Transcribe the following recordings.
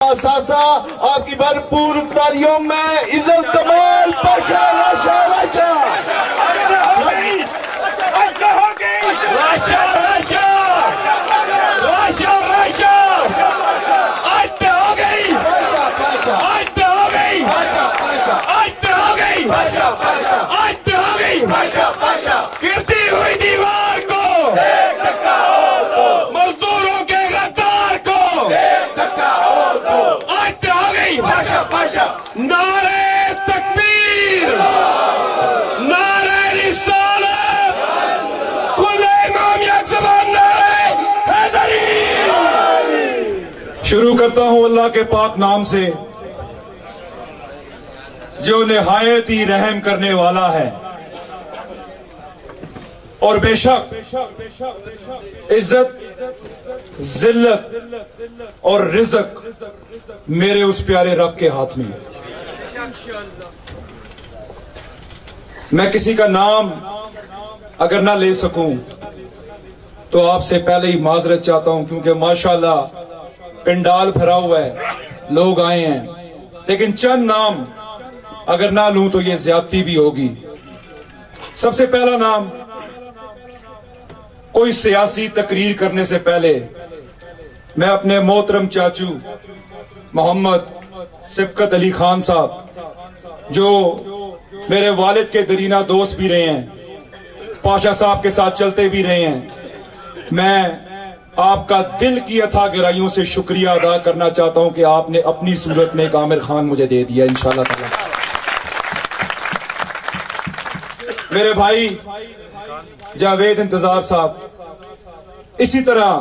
ساسا آپ کی بھرپور تالیوں میں عزت کمال پاشا راشا راشا گرتی ہوئی دیوار کو مزدوروں کے غدار کو آج آ گئی نعرہ تکبیر نعرہ رسالت کل امام یک زبان نعرہ حیدری۔ شروع کرتا ہوں اللہ کے پاک نام سے جو نہایت ہی رحم کرنے والا ہے، اور بے شک عزت ذلت اور رزق میرے اس پیارے رب کے ہاتھ میں۔ میں کسی کا نام اگر نہ لے سکوں تو آپ سے پہلے ہی معذرت چاہتا ہوں، کیونکہ ماشاءاللہ پنڈال بھرا ہوا ہے، لوگ آئے ہیں، لیکن چند نام اگر نہ لوں تو یہ زیادتی بھی ہوگی۔ سب سے پہلا نام، کوئی سیاسی تقریر کرنے سے پہلے میں اپنے محترم چاچو محمد سبقت علی خان صاحب، جو میرے والد کے درینہ دوست بھی رہے ہیں، پاشا صاحب کے ساتھ چلتے بھی رہے ہیں، میں آپ کا دل کی اتھا گہرائیوں سے شکریہ ادا کرنا چاہتا ہوں کہ آپ نے اپنی صورت میں ایک عامر خان مجھے دے دیا انشاءاللہ تعالی۔ میرے بھائی جاوید انتظار صاحب، اسی طرح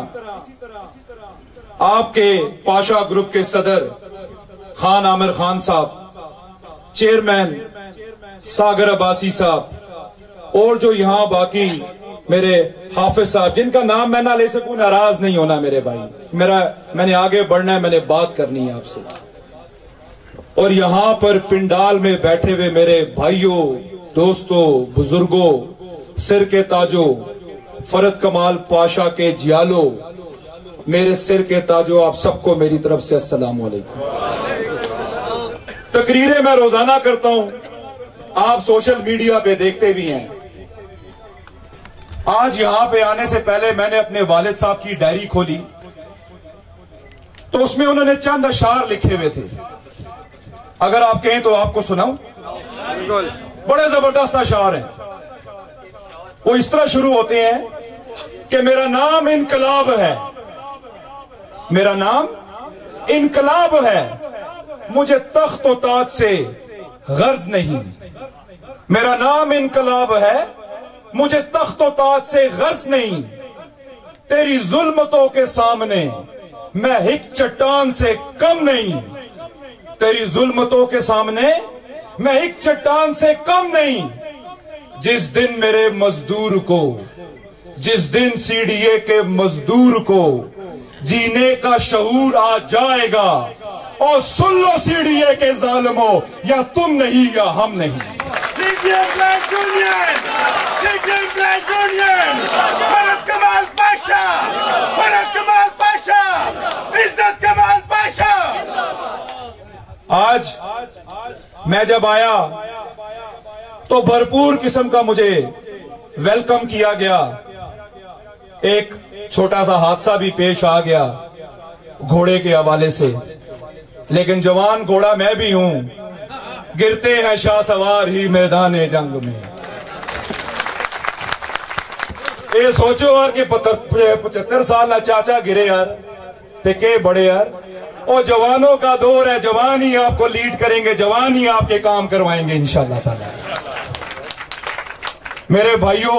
آپ کے پاشا گروپ کے صدر خان عامر خان صاحب، چیئرمین ساگر عباسی صاحب، اور جو یہاں باقی میرے حافظ صاحب، جن کا نام میں نہ لے سکوں، ناراض نہیں ہونا میرے بھائی، میں نے آگے بڑھنا ہے، میں نے بات کرنی ہے آپ سے۔ اور یہاں پر پنڈال میں بیٹھے ہوئے میرے بھائیوں، دوستوں، بزرگوں، سر کے تاجوں، فرد کمال پاشا کے جیالو، میرے سر کے تاجوں، آپ سب کو میری طرف سے السلام علیکم۔ تقریریں میں روزانہ کرتا ہوں، آپ سوشل میڈیا پہ دیکھتے بھی ہیں۔ آج یہاں پہ آنے سے پہلے میں نے اپنے والد صاحب کی ڈائری کھولی تو اس میں انہوں نے چند اشعار لکھے ہوئے تھے، اگر آپ کہیں تو آپ کو سناؤں؟ بڑے زبردست اشعار ہیں۔ وہ اس طرح شروع ہوتے ہیں کہ میرا نام انقلاب ہے، میرا نام انقلاب ہے، مجھے تخت و تاج سے غرض نہیں۔ میرا نام انقلاب ہے، مجھے تخت و تاج سے غرض نہیں، تیری ظلمتوں کے سامنے میں ایک چٹان سے کم نہیں، تیری ظلمتوں کے سامنے میں ایک چٹان سے کم نہیں۔ جس دن میرے مزدور کو، جس دن سی ڈی اے کے مزدور کو جینے کا شعور آ جائے گا، اور سن لو سی ڈی اے کے ظالموں، یا تم نہیں یا ہم نہیں۔ فرد کمال پاشا، فرد کمال پاشا، عزت کمال پاشا۔ آج میں جب آیا تو بھرپور قسم کا مجھے ویلکم کیا گیا۔ ایک چھوٹا سا حادثہ بھی پیش آ گیا گھوڑے کے حوالے سے، لیکن جوان گھوڑا میں بھی ہوں، گرتے ہیں شاہ سوار ہی میدان جنگ میں۔ یہ سوچو یار کہ 75 سال چاچا گرے یار تے کہ بڑے یار، اور جوانوں کا دور ہے، جوان ہی آپ کو لیڈ کریں گے، جوان ہی آپ کے کام کروائیں گے انشاءاللہ تعالی۔ میرے بھائیوں،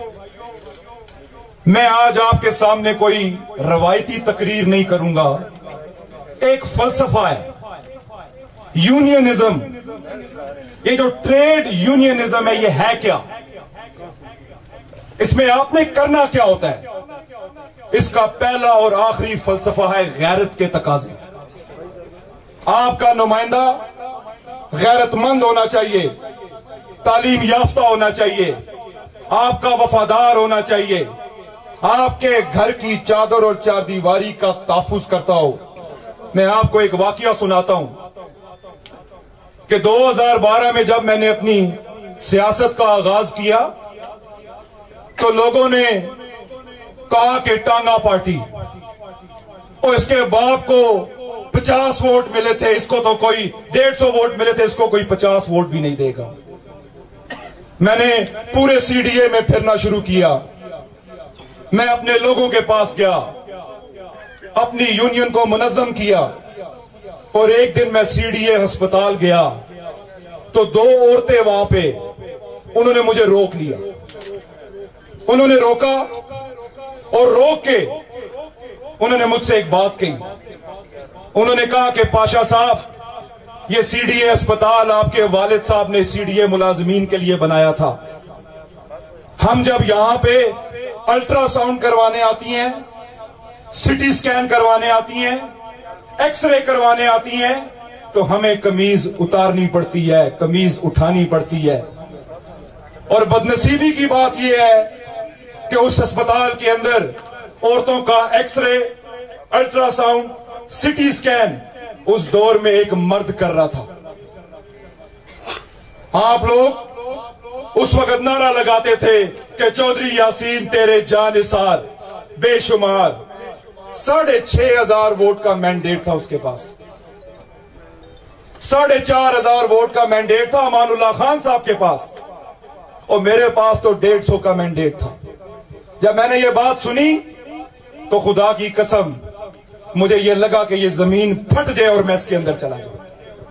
میں آج آپ کے سامنے کوئی روایتی تقریر نہیں کروں گا، ایک فلسفہ ہے یونینزم۔ یہ جو ٹریڈ یونینزم ہے، یہ ہے کیا؟ اس میں آپ نے کرنا کیا ہوتا ہے؟ اس کا پہلا اور آخری فلسفہ ہے غیرت کے تقاضے۔ آپ کا نمائندہ غیرت مند ہونا چاہیے، تعلیم یافتہ ہونا چاہیے، آپ کا وفادار ہونا چاہیے، آپ کے گھر کی چادر اور چار دیواری کا تحفظ کرتا ہو، میں آپ کو ایک واقعہ سناتا ہوں کہ 2012 میں جب میں نے اپنی سیاست کا آغاز کیا تو لوگوں نے کہا کہ ٹانگا پارٹی، اور اس کے باپ کو 50 ووٹ ملے تھے، اس کو تو کوئی 150 ووٹ ملے تھے، اس کو کوئی 50 ووٹ بھی نہیں دے گا۔ میں نے پورے CDA میں پھرنا شروع کیا، میں اپنے لوگوں کے پاس گیا، اپنی یونین کو منظم کیا، اور ایک دن میں CDA ہسپتال گیا تو 2 عورتیں وہاں پہ، انہوں نے مجھے روک لیا، انہوں نے روکا اور روک کے انہوں نے مجھ سے ایک بات کہی۔ انہوں نے کہا کہ پاشا صاحب، یہ CDA ہسپتال آپ کے والد صاحب نے CDA ملازمین کے لیے بنایا تھا۔ ہم جب یہاں پہ الٹرا ساؤنڈ کروانے آتی ہیں، سٹی سکین کروانے آتی ہیں، ایکس رے کروانے آتی ہیں، تو ہمیں قمیض اتارنی پڑتی ہے، قمیض اٹھانی پڑتی ہے۔ اور بدنصیبی کی بات یہ ہے کہ اس ہسپتال کے اندر عورتوں کا X ray, ultrasound, CT scan اس دور میں ایک مرد کر رہا تھا۔ آپ لوگ اس وقت نعرہ لگاتے تھے کہ چودھری یاسین تیرے جانثار بے شمار، 6,500 ووٹ کا مینڈیٹ تھا اس کے پاس، 4,500 ووٹ کا مینڈیٹ تھا امان اللہ خان صاحب کے پاس، اور میرے پاس تو 150 کا مینڈیٹ تھا۔ جب میں نے یہ بات سنی تو خدا کی قسم مجھے یہ لگا کہ یہ زمین پھٹ جائے اور میں اس کے اندر چلا جاؤں۔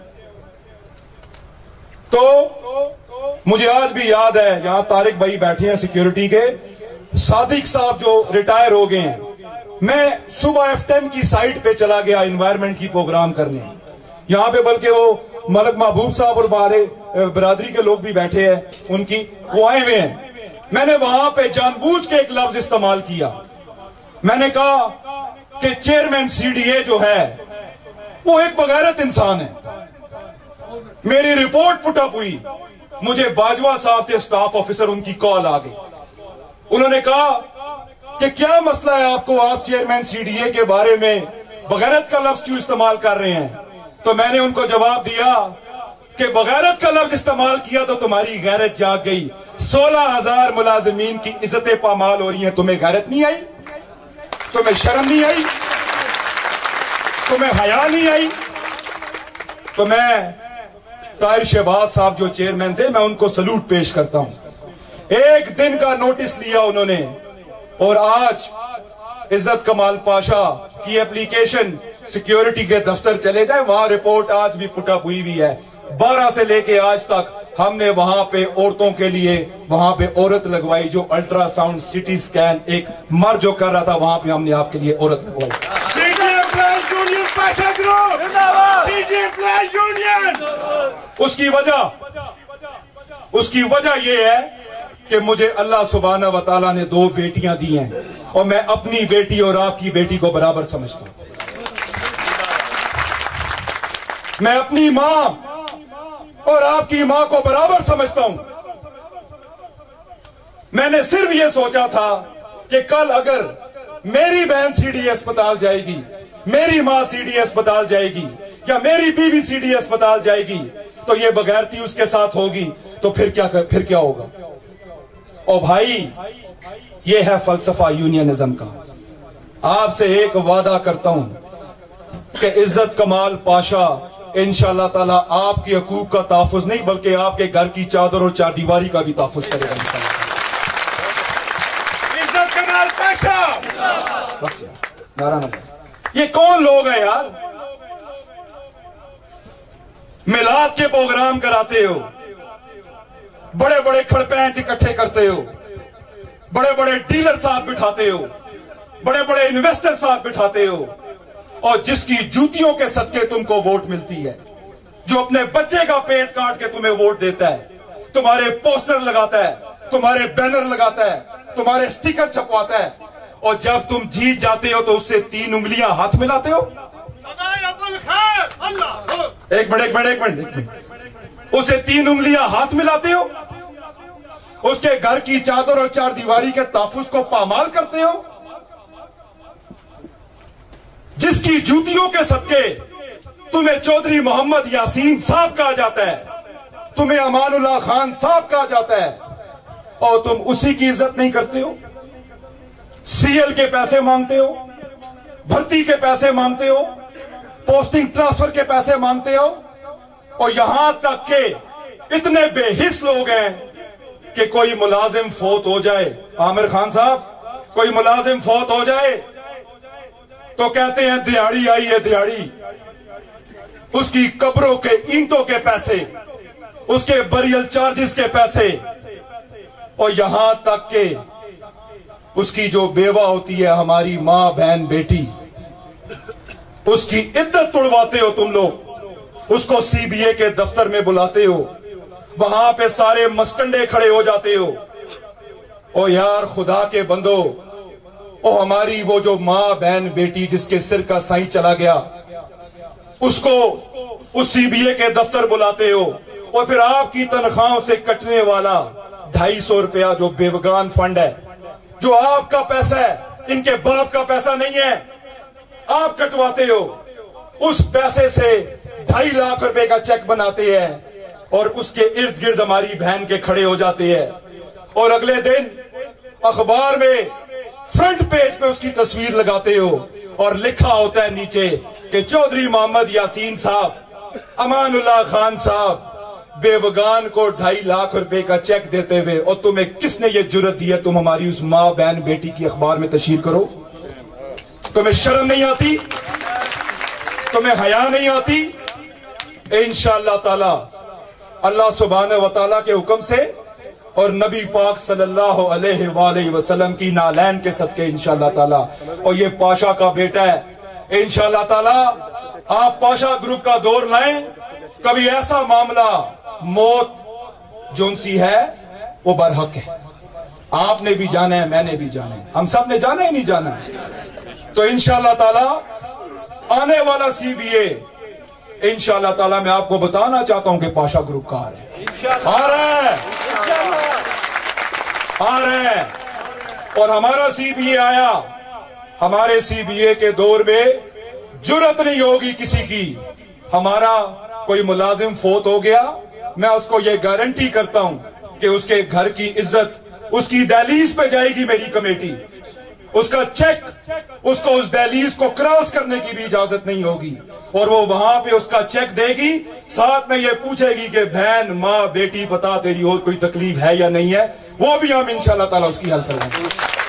تو مجھے آج بھی یاد ہے، یہاں طارق بھائی بیٹھے ہیں سیکیورٹی کے، صادق صاحب جو ریٹائر ہو گئے ہیں، میں صبح F10 کی سائٹ پہ چلا گیا انوائرمنٹ کی پروگرام کرنے، یہاں پہ بلکہ وہ ملک محبوب صاحب اور ہمارے برادری کے لوگ بھی بیٹھے ہیں، ان کی وہ آئے ہوئے ہیں۔ میں نے وہاں پہ جان بوجھ کے ایک لفظ استعمال کیا، میں نے کہا کہ چیئرمین CDA جو ہے وہ ایک بغیرت انسان ہے۔ میری رپورٹ پٹ اپ ہوئی، مجھے باجوہ صاحب تھے سٹاف آفیسر، ان کی کال آ گئی، انہوں نے کہا کہ کیا مسئلہ ہے آپ کو، آپ چیئرمین CDA کے بارے میں بغیرت کا لفظ کیوں استعمال کر رہے ہیں؟ تو میں نے ان کو جواب دیا کہ بغیرت کا لفظ استعمال کیا تو تمہاری غیرت جاگ گئی، 16,000 ملازمین کی عزتیں پامال ہو رہی ہیں، تمہیں غیرت نہیں آئی؟ تمہیں شرم نہیں آئی؟ تمہیں حیا نہیں آئی؟ تو میں طاہر شہباز صاحب جو چیئرمین تھے، میں ان کو سلوٹ پیش کرتا ہوں، ایک دن کا نوٹس لیا انہوں نے، اور آج عزت کمال پاشا کی اپلیکیشن سیکیورٹی کے دفتر چلے جائیں، وہاں رپورٹ آج بھی پٹ اپ ہوئی بھی ہے، 12 سے لے کے آج تک ہم نے وہاں پہ عورتوں کے لیے وہاں پہ عورت لگوائی، جو الٹرا ساؤنڈ سٹی سکین ایک مرد جو کر رہا تھا، وہاں پہ ہم نے آپ کے لیے عورت لگوائی۔ اس کی وجہ یہ ہے کہ مجھے اللہ سبحانہ و تعالیٰ نے 2 بیٹیاں دی ہیں، اور میں اپنی بیٹی اور آپ کی بیٹی کو برابر سمجھتا ہوں۔ میں اپنی ماں اور آپ کی ماں کو برابر سمجھتا ہوں۔ میں نے صرف یہ سوچا تھا کہ کل اگر میری بہن CDA اسپتال جائے گی، میری ماں CDA اسپتال جائے گی، یا میری بیوی CDA اسپتال جائے گی، تو یہ بغیرتی اس کے ساتھ ہوگی، تو پھر کیا ہوگا؟ اور بھائی، یہ ہے فلسفہ یونینزم کا۔ آپ سے ایک وعدہ کرتا ہوں کہ عزت کمال پاشا انشاءاللہ تعالی آپ کے حقوق کا تحفظ نہیں بلکہ آپ کے گھر کی چادر اور چار دیواری کا بھی تحفظ کرے گا انشاءاللہ۔ عزت کمال پاشا، بس یار، نعرہ نہ لگا۔ یہ کون لوگ ہیں یار؟ میلاد کے پروگرام کراتے ہو، بڑے بڑے کھڑپینچ اکٹھے کرتے ہو، بڑے بڑے ڈیلر ساتھ بٹھاتے ہو، بڑے بڑے انویسٹر ساتھ بٹھاتے ہو، اور جس کی جوتیوں کے صدقے تم کو ووٹ ملتی ہے، جو اپنے بچے کا پیٹ کاٹ کے تمہیں ووٹ دیتا ہے، تمہارے پوسٹر لگاتا ہے، تمہارے بینر لگاتا ہے، تمہارے سٹیکر چھپواتا ہے، اور جب تم جیت جاتے ہو تو اس سے 3 انگلیاں ہاتھ ملاتے ہو۔ ایک منٹ، اسے 3 انگلیاں ہاتھ ملاتے ہو، اس کے گھر کی چادر اور چار دیواری کے تحفظ کو پامال کرتے ہو۔ جس کی جوتیوں کے صدقے تمہیں چودھری محمد یاسین صاحب کہا جاتا ہے, تمہیں امان اللہ خان صاحب کہا جاتا ہے, اور تم اسی کی عزت نہیں کرتے ہو. سی ایل کے پیسے مانگتے ہو, بھرتی کے پیسے مانگتے ہو, پوسٹنگ ٹرانسفر کے پیسے مانگتے ہو, اور یہاں تک کہ اتنے بے حس لوگ ہیں کہ کوئی ملازم فوت ہو جائے, عامر خان صاحب, کوئی ملازم فوت ہو جائے تو کہتے ہیں دیہاڑی آئی ہے دیہاڑی. اس کی قبروں کے اینٹوں کے پیسے, اس کے بریل چارجز کے پیسے, اور یہاں تک کہ اس کی جو بیوہ ہوتی ہے, ہماری ماں بہن بیٹی, اس کی عزت توڑواتے ہو تم لوگ. اس کو سی بی اے کے دفتر میں بلاتے ہو, وہاں پہ سارے مسٹنڈے کھڑے ہو جاتے ہو. او یار خدا کے بندو, او ہماری وہ جو ماں بہن بیٹی جس کے سر کا سائیں چلا گیا, اس کو اس سی بی اے کے دفتر بلاتے ہو, اور پھر آپ کی تنخواہوں سے کٹنے والا 250 روپیہ جو بیوگان فنڈ ہے, جو آپ کا پیسہ ہے, ان کے باپ کا پیسہ نہیں ہے, آپ کٹواتے ہو. اس پیسے سے 2.5 لاکھ روپے کا چیک بناتے ہیں, اور اس کے ارد گرد ہماری بہن کے کھڑے ہو جاتے ہیں, اور اگلے دن اخبار میں فرنٹ پیج پہ اس کی تصویر لگاتے ہو, اور لکھا ہوتا ہے نیچے کہ چودھری محمد یاسین صاحب, امان اللہ خان صاحب بیوگان کو 2.5 لاکھ روپے کا چیک دیتے ہوئے. اور تمہیں کس نے یہ جرت دی ہے تم ہماری اس ماں بہن بیٹی کی اخبار میں تشہیر کرو؟ تمہیں شرم نہیں آتی؟ تمہیں حیا نہیں آتی؟ انشاءاللہ تعالی اللہ سبحانہ و تعالیٰ کے حکم سے اور نبی پاک صلی اللہ علیہ وآلہ وسلم کی نالین کے صدقے انشاءاللہ تعالیٰ, اور یہ پاشا کا بیٹا ہے, انشاءاللہ تعالیٰ آپ پاشا گروپ کا دور لائیں. کبھی ایسا معاملہ, موت جون سی ہے وہ برحق ہے, آپ نے بھی جانا ہے, میں نے بھی جانا ہے, ہم سب نے جانا ہے نہیں جانا ہے. تو انشاءاللہ تعالیٰ آنے والا سی بی اے انشاءاللہ تعالیٰ میں آپ کو بتانا چاہتا ہوں کہ پاشا گروپ کا آ رہے ہیں, اور ہمارا سی بی اے آیا. ہمارے سی بی اے کے دور میں جرت نہیں ہوگی کسی کی, ہمارا کوئی ملازم فوت ہو گیا, میں اس کو یہ گارنٹی کرتا ہوں کہ اس کے گھر کی عزت اس کی دہلیز پہ جائے گی میری کمیٹی. اس کا چیک, اس کو اس دہلیز کو کراس کرنے کی بھی اجازت نہیں ہوگی, اور وہ وہاں پہ اس کا چیک دے گی, ساتھ میں یہ پوچھے گی کہ بہن ماں بیٹی بتا تیری اور کوئی تکلیف ہے یا نہیں ہے, وہ بھی ہم انشاءاللہ تعالیٰ اس کی حل کریں گے.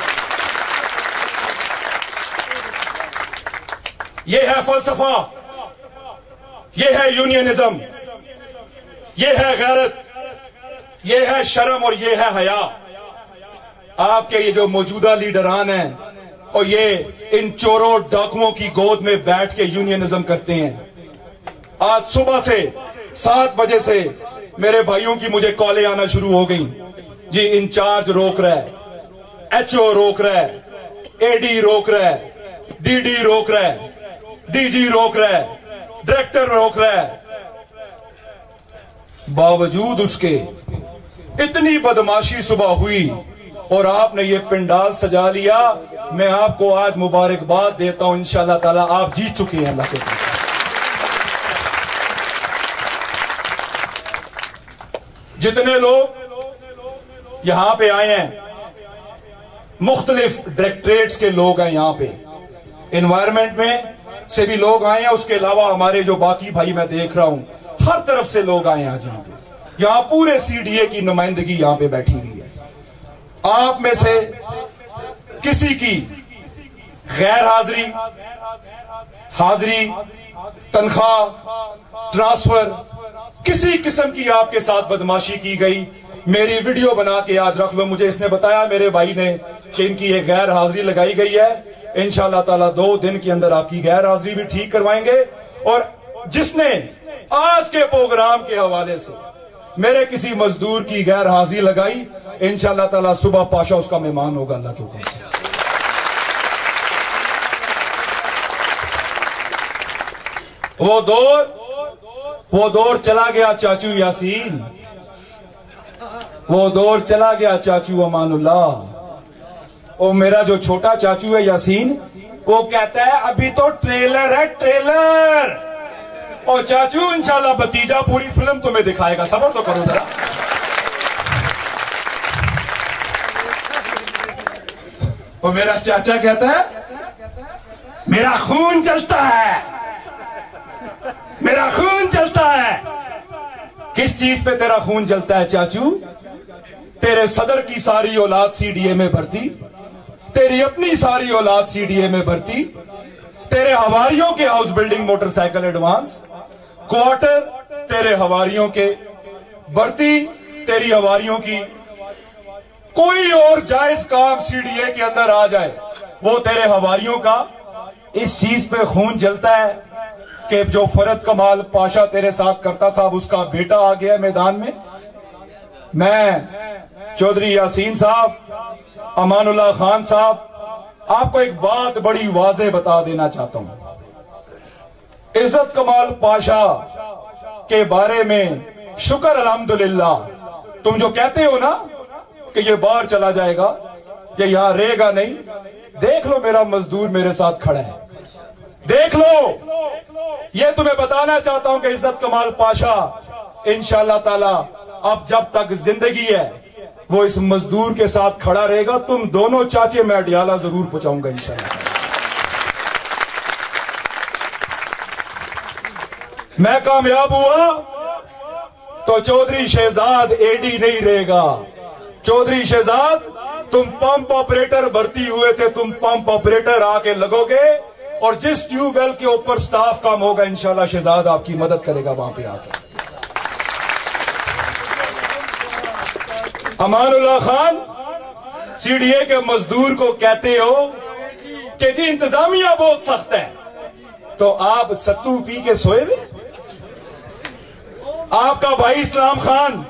یہ ہے فلسفہ, یہ ہے یونینزم, یہ ہے غیرت, یہ ہے شرم, اور یہ ہے حیا. آپ کے یہ جو موجودہ لیڈران ہیں, اور یہ ان چوروں ڈاکوؤں کی گود میں بیٹھ کے یونینزم کرتے ہیں. آج صبح سے 7 بجے سے میرے بھائیوں کی مجھے کالیں آنا شروع ہو گئیں, جی انچارج روک رہا ہے, ایچ او روک رہا ہے, اے ڈی روک رہا ہے, ڈی ڈی روک رہا ہے, ڈی جی روک رہا ہے, ڈائریکٹر روک رہا ہے. باوجود اس کے اتنی بدماشی صبح ہوئی اور آپ نے یہ پنڈال سجا لیا. میں آپ کو آج مبارکباد دیتا ہوں, انشاءاللہ تعالیٰ آپ جیت چکے ہیں اللہ کے پاس. جتنے لوگ یہاں پہ آئے ہیں, مختلف ڈائریکٹریٹس کے لوگ ہیں یہاں پہ, انوائرمنٹ میں سے بھی لوگ آئے ہیں, اس کے علاوہ ہمارے جو باقی بھائی میں دیکھ رہا ہوں ہر طرف سے لوگ آئے ہیں آج یہاں پہ. یہاں پورے سی ڈی اے کی نمائندگی یہاں پہ بیٹھی ہوئی ہے. آپ میں سے کسی کی غیر حاضری, حاضری, تنخواہ, ٹرانسفر, کسی قسم کی آپ کے ساتھ بدماشی کی گئی, میری ویڈیو بنا کے آج رکھ لو. مجھے اس نے بتایا میرے بھائی نے کہ ان کی ایک غیر حاضری لگائی گئی ہے, انشاءاللہ تعالیٰ 2 دن کے اندر آپ کی غیر حاضری بھی ٹھیک کروائیں گے. اور جس نے آج کے پروگرام کے حوالے سے میرے کسی مزدور کی غیر حاضری لگائی, انشاءاللہ تعالیٰ صبح پاشا اس کا مہمان ہوگا اللہ کے حکم سے. وہ دور چلا گیا چاچو یاسین, وہ دور چلا گیا چاچو امان اللہ. اور میرا جو چھوٹا چاچو ہے یاسین, وہ کہتا ہے ابھی تو ٹریلر ہے ٹریلر. اور چاچو انشاءاللہ بھتیجا پوری فلم تمہیں دکھائے گا, صبر تو کرو ذرا. اور میرا چاچا کہتا ہے میرا خون چلتا ہے, میرا خون چلتا ہے. کس چیز پہ تیرا خون چلتا ہے چاچو؟ تیرے صدر کی ساری اولاد سی ڈی اے میں بھرتی, تیری اپنی ساری اولاد سی ڈی اے میں بھرتی, تیرے ہواریوں کے house building motorcycle advance, quarter تیرے ہواریوں کے بھرتی, تیری ہواریوں کی کوئی اور جائز کام سی ڈی اے کے اندر آ جائے وہ تیرے ہواریوں کا. اس چیز پہ خون جلتا ہے کہ جو فرد کمال پاشا تیرے ساتھ کرتا تھا اب اس کا بیٹا آ گیا میدان میں. میں چودھری یاسین صاحب, امان اللہ خان صاحب, آپ کو ایک بات بڑی واضح بتا دینا چاہتا ہوں. عزت کمال پاشا کے بارے میں شکر الحمدللہ. تم جو کہتے ہو نا کہ یہ باہر چلا جائے گا, یہ یہاں رہے گا نہیں, دیکھ لو میرا مزدور میرے ساتھ کھڑا ہے, دیکھ لو. یہ تمہیں بتانا چاہتا ہوں کہ عزت کمال پاشا انشاءاللہ تعالی اب جب تک زندگی ہے وہ اس مزدور کے ساتھ کھڑا رہے گا. تم دونوں چاچے میں اڈیالہ ضرور پہنچاؤں گا انشاءاللہ. میں کامیاب ہوا تو چودھری شہزاد اے ڈی نہیں رہے گا. چودھری شہزاد تم پمپ آپریٹر بھرتی ہوئے تھے, تم پمپ آپریٹر آ کے لگو گے اور جس ٹیوب ویل کے اوپر سٹاف کام ہوگا انشاءاللہ شہزاد آپ کی مدد کرے گا وہاں پہ آ کے. امان اللہ خان سی ڈی اے کے مزدور کو کہتے ہو کہ جی انتظامیہ بہت سخت ہے, تو آپ ستو پی کے سوئے ہوئے. آپ کا بھائی اسلام خان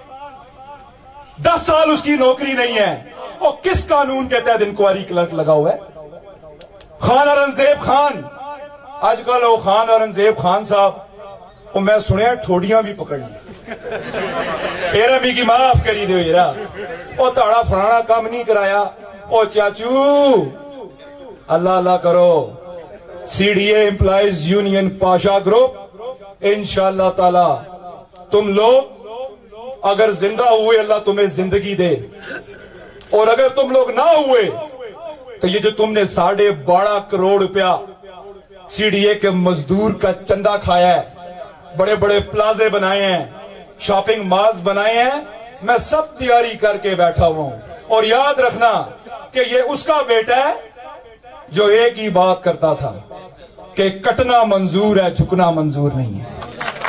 10 سال اس کی نوکری نہیں ہے, اور کس قانون کے تحت انکوائری کلرک لگا ہوا ہے؟ خان اورنگزیب خان, آج کل وہ خان اورنگزیب خان صاحب وہ میں سنیا ٹھوڑیاں بھی پکڑ لی. ایرا می کی معاف کری دو ایرا, وہ تاڑا فرانا کام نہیں کرایا. او چاچو اللہ اللہ کرو. C D A employees union Pasha group انشاءاللہ تعالی تم لوگ اگر زندہ ہوئے اللہ تمہیں زندگی دے, اور اگر تم لوگ نہ ہوئے تو یہ جو تم نے 12.5 کروڑ روپیہ سی ڈی اے کے مزدور کا چندہ کھایا ہے, بڑے بڑے پلازے بنائے ہیں, شاپنگ مالز بنائے ہیں, میں سب تیاری کر کے بیٹھا ہوا ہوں. اور یاد رکھنا کہ یہ اس کا بیٹا ہے جو ایک ہی بات کرتا تھا کہ کٹنا منظور ہے, جھکنا منظور نہیں ہے.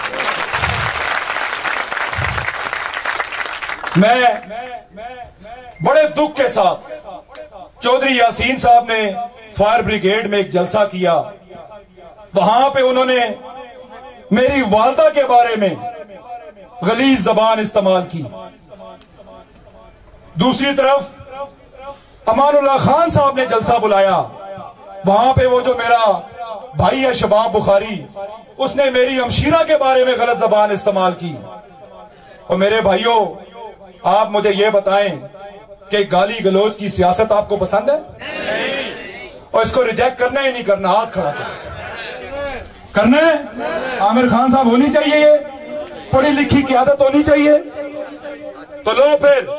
میں بڑے دکھ کے ساتھ چودھری یاسین صاحب نے فائر بریگیڈ میں ایک جلسہ کیا, وہاں پہ انہوں نے میری والدہ کے بارے میں غلیظ زبان استعمال کی. دوسری طرف امان اللہ خان صاحب نے جلسہ بلایا, وہاں پہ وہ جو میرا بھائی ہے شباب بخاری, اس نے میری ہمشیرہ کے بارے میں غلط زبان استعمال کی. اور میرے بھائیوں آپ مجھے یہ بتائیں کہ گالی گلوچ کی سیاست آپ کو پسند ہے؟ اور اس کو ریجیکٹ کرنا ہی نہیں کرنا, ہاتھ کھڑا کرنا ہے. عامر خان صاحب ہونی چاہیے, یہ پڑھی لکھی قیادت ہونی چاہیے. تو لو پھر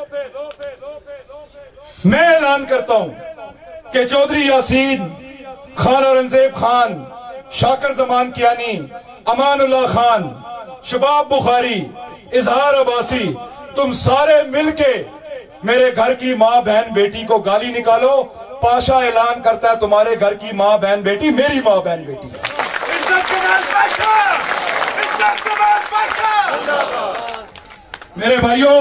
میں اعلان کرتا ہوں کہ چودھری یاسین, خان اورنگزیب خان, شاکر زمان کیانی, امان اللہ خان, شباب بخاری, اظہار عباسی, تم سارے مل کے میرے گھر کی ماں بہن بیٹی کو گالی نکالو. پاشا اعلان کرتا ہے تمہارے گھر کی ماں بہن بیٹی میری ماں بہن بیٹی ہے. میرے بھائیوں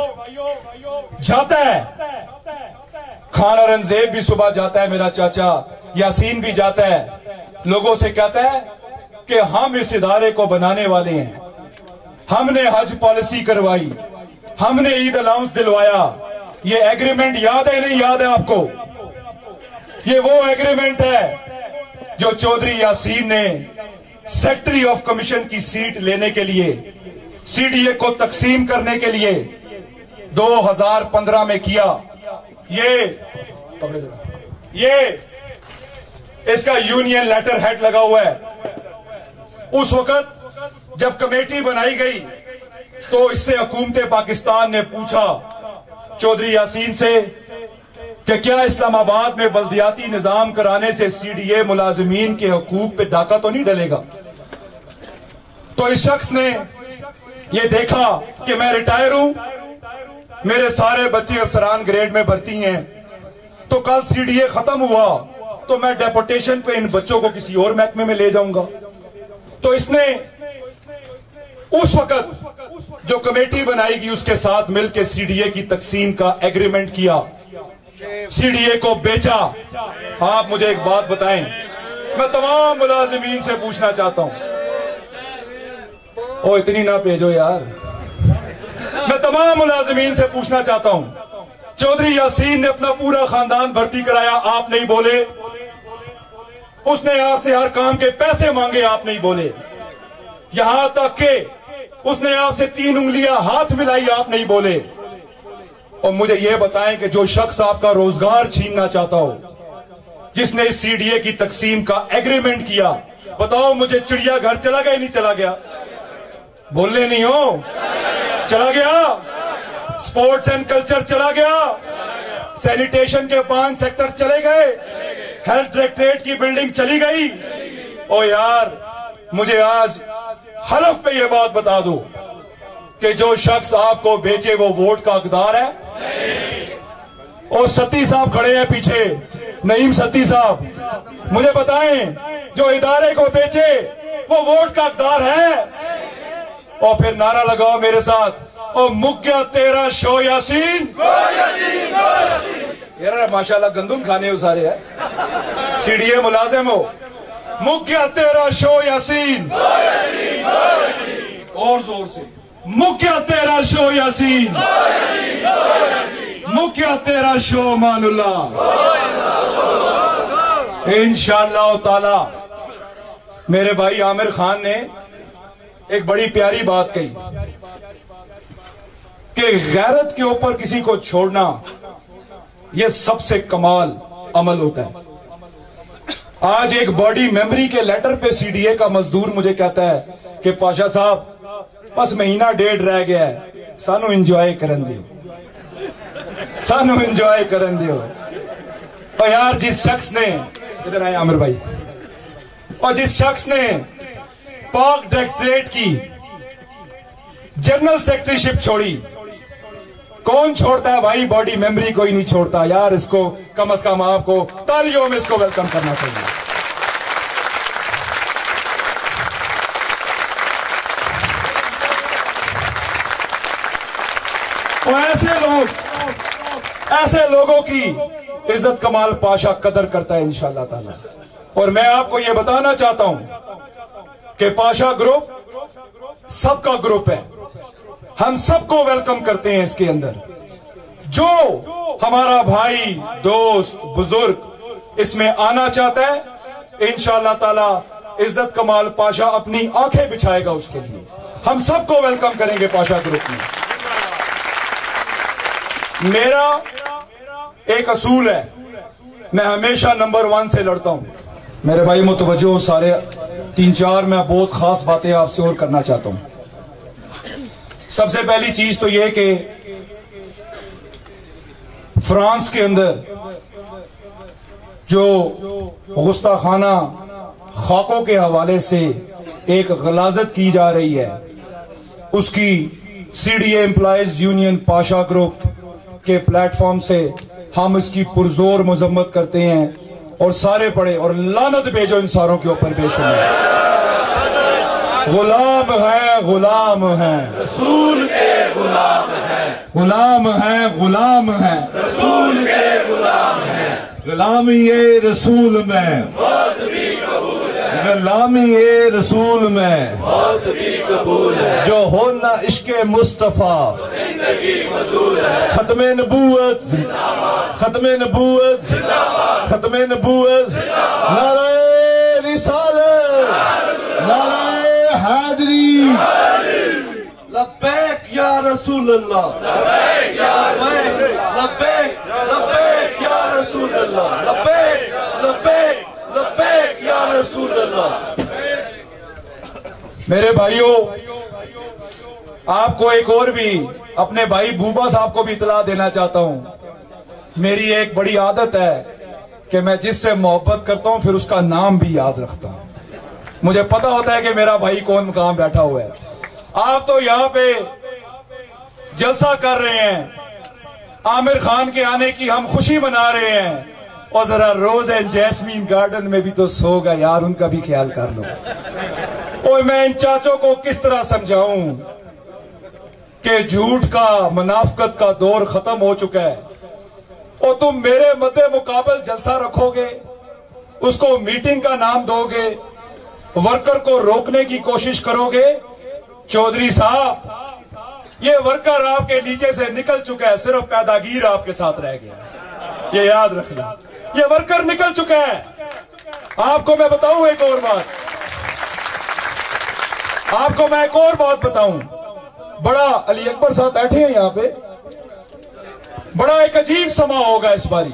جاتا ہے خان اورنگزیب بھی صبح جاتا ہے, میرا چاچا یاسین بھی جاتا ہے, لوگوں سے کہتا ہے کہ ہم اس ادارے کو بنانے والے ہیں, ہم نے حج پالیسی کروائی, ہم نے عید الاؤنس دلوایا. یہ ایگریمنٹ یاد ہے نہیں یاد ہے آپ کو؟ یہ وہ ایگریمنٹ ہے جو چودھری یاسین نے سیکٹری آف کمیشن کی سیٹ لینے کے لیے, سی ڈی اے کو تقسیم کرنے کے لیے 2015 میں کیا. یہ اس کا یونین لیٹر ہیڈ لگا ہوا ہے. اس وقت جب کمیٹی بنائی گئی تو اس سے حکومت پاکستان نے پوچھا چودھری یاسین سے کہ کیا اسلام آباد میں بلدیاتی نظام کرانے سے سی ڈی اے ملازمین کے حقوق پہ ڈاکہ تو نہیں ڈلے گا؟ تو اس شخص نے یہ دیکھا کہ میں ریٹائر ہوں, میرے سارے بچے افسران گریڈ میں بھرتی ہیں, تو کل سی ڈی اے ختم ہوا تو میں ڈیپوٹیشن پہ ان بچوں کو کسی اور محکمے میں لے جاؤں گا. تو اس نے اس وقت جو کمیٹی بنائی گی اس کے ساتھ مل کے سی ڈی اے کی تقسیم کا ایگریمنٹ کیا, سی ڈی اے کو بیچا. آپ مجھے ایک بات بتائیں, میں تمام ملازمین سے پوچھنا چاہتا ہوں, او اتنی نہ بھیجو یار, میں تمام ملازمین سے پوچھنا چاہتا ہوں, چودھری یاسین نے اپنا پورا خاندان بھرتی کرایا, آپ نہیں بولے. اس نے آپ سے ہر کام کے پیسے مانگے, آپ نہیں بولے. یہاں تک کہ اس نے آپ سے 3 انگلیاں ہاتھ ملائی, آپ نہیں بولے. اور مجھے یہ بتائیں کہ جو شخص آپ کا روزگار چھیننا چاہتا ہو, جس نے اس سی ڈی اے کی تقسیم کا ایگریمنٹ کیا, بتاؤ مجھے چڑیا گھر چلا گیا نہیں چلا گیا؟ بولنے نہیں ہو, چلا گیا. سپورٹس اینڈ کلچر چلا گیا, سینیٹیشن کے 5 سیکٹر چلے گئے, ہیلتھ ڈائریکٹریٹ کی بلڈنگ چلی گئی. او یار مجھے آج حلف پہ یہ بات بتا دو کہ جو شخص آپ کو بیچے وہ ووٹ کا حقدار ہے؟ اور ستی صاحب کھڑے ہیں پیچھے, نعیم ستی صاحب, مجھے بتائیں جو ادارے کو بیچے وہ ووٹ کا حقدار ہے؟ اور پھر نعرہ لگاؤ میرے ساتھ, اور مک گیا تیرا شو یاسین. یار ماشاءاللہ گندم کھانے ہو سارے ہیں, سی ڈی اے ملازم ہو, مک گیا تیرا شو یاسین. اور زور سے, مک گیا تیرا شو یاسین, مک گیا تیرا شو مان اللہ. انشاءاللہ تعالی میرے بھائی عامر خان نے ایک بڑی پیاری بات کہی کہ غیرت کے اوپر کسی کو چھوڑنا یہ سب سے کمال عمل ہوتا ہے. آج ایک باڈی میموری کے لیٹر پہ سی ڈی اے کا مزدور مجھے کہتا ہے کہ پاشا صاحب بس مہینہ 1.5 رہ گیا ہے, سانو انجوائے کرن دیو, سانو انجوائے کرن دیو. اور یار جس شخص نے, ادھر آئے عامر بھائی, اور جس شخص نے پاک ڈائریکٹریٹ کی جنرل سیکرٹری شپ چھوڑی, کون چھوڑتا ہے بھائی؟ باڈی میموری کوئی نہیں چھوڑتا. یار اس کو کم از کم آپ کو تالیوں میں اس کو ویلکم کرنا چاہیے. ایسے لوگوں کی عزت کمال پاشا قدر کرتا ہے انشاءاللہ تعالی. اور میں آپ کو یہ بتانا چاہتا ہوں کہ پاشا گروپ سب کا گروپ ہے, ہم سب کو ویلکم کرتے ہیں اس کے اندر. جو ہمارا بھائی دوست بزرگ اس میں آنا چاہتا ہے انشاءاللہ تعالی عزت کمال پاشا اپنی آنکھیں بچھائے گا اس کے لیے. ہم سب کو ویلکم کریں گے پاشا گروپ میں. میرا ایک اصول ہے, میں ہمیشہ نمبر 1 سے لڑتا ہوں. میرے بھائی متوجہ سارے, 3-4 میں بہت خاص باتیں آپ سے اور کرنا چاہتا ہوں. سب سے پہلی چیز تو یہ کہ فرانس کے اندر جو گستاخانہ خاکوں کے حوالے سے ایک غلاظت کی جا رہی ہے, اس کی C D A employees union Pasha group کے پلیٹ فارم سے ہم اس کی پرزور مذمت کرتے ہیں. اور سارے پڑھے اور لعنت بھیجو ان ساروں کے اوپر بے شمار. غلام ہیں, غلام ہیں, رسول کے غلام ہیں, غلام ہیں, غلام ہیں, رسول کے غلام ہیں. غلامی رسول میں, موت بھی قبول ہے, غلامی رسول میں, موت بھی قبول ہے. جو ہونا عشق مصطفیٰ, زندگی فضول ہے. ختم نبوت, ختم نبوت, ختم نبوت, نعرہ رسالت, نعرہ حیدری. لبیک یا رسول اللہ, لبیک یا رسول اللہ, لبیک لبیک یا رسول اللہ, لبیک لبیک لبیک रसूल अल्लाह। मेरे भाइयों, आपको एक और भी, अपने भाई बूबा साहब को भी इतला देना चाहता हूं। मेरी एक बड़ी आदत है कि मैं जिससे मोहब्बत करता हूं फिर उसका नाम भी याद रखता हूं। मुझे पता होता है कि मेरा भाई कौन कहां बैठा हुआ है। आप तो यहां पे जलसा कर रहे हैं, आमिर खान के आने की हम खुशी मना रहे हैं, और जरा रोज एंड जैस्मीन गार्डन में भी तो सोगा यार, उनका भी ख्याल कर लो। और मैं इन चाचों को किस तरह समझाऊं कि झूठ का, मुनाफकत का दौर खत्म हो चुका है, और तुम मेरे मद्दे मुकाबल जलसा रखोगे, उसको मीटिंग का नाम दोगे, वर्कर को रोकने की कोशिश करोगे। चौधरी साहब, ये वर्कर आपके नीचे से निकल चुका है, सिर्फ पैदागीर आपके साथ रह गया, ये याद रखना। ये वर्कर निकल चुका है। आपको मैं बताऊं एक और बात, आपको मैं एक और बात बताऊं। बड़ा अली अकबर साहब बैठे हैं यहां पे, बड़ा एक अजीब समा होगा इस बारी।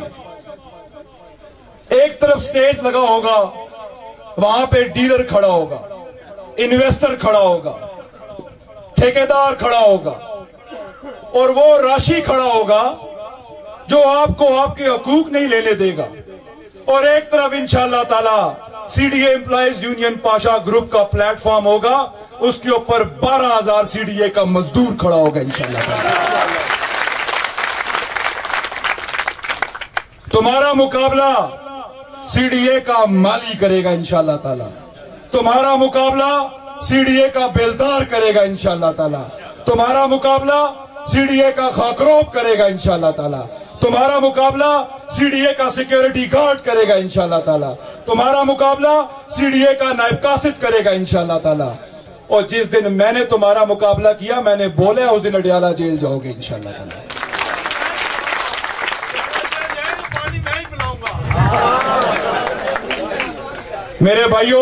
एक तरफ स्टेज लगा होगा, वहां पे डीलर खड़ा होगा, इन्वेस्टर खड़ा होगा, ठेकेदार खड़ा होगा, और वो राशि खड़ा होगा जो आपको आपके हकूक नहीं लेने देगा। और एक तरफ इंशाअल्लाह ताला CDA employees union Pasha group का प्लेटफॉर्म होगा, उसके ऊपर 12,000 सीडीए का मजदूर खड़ा होगा इंशाअल्लाह ताला। तुम्हारा मुकाबला सीडीए का माली करेगा इंशाअल्लाह ताला, तुम्हारा मुकाबला सीडीए का बेलदार करेगा इंशाअल्लाह ताला, तुम्हारा मुकाबला सीडीए का खाकरोब करेगा इंशाअल्लाह ताला, तुम्हारा मुकाबला सीडीए का सिक्योरिटी गार्ड करेगा इंशाअल्लाह ताला, तुम्हारा मुकाबला सीडीए का नायब कासिद करेगा इंशाअल्लाह ताला। और जिस दिन मैंने तुम्हारा मुकाबला किया, मैंने बोला उस दिन अडियाला जेल जाओगे इंशाअल्लाह ताला। मेरे भाइयों,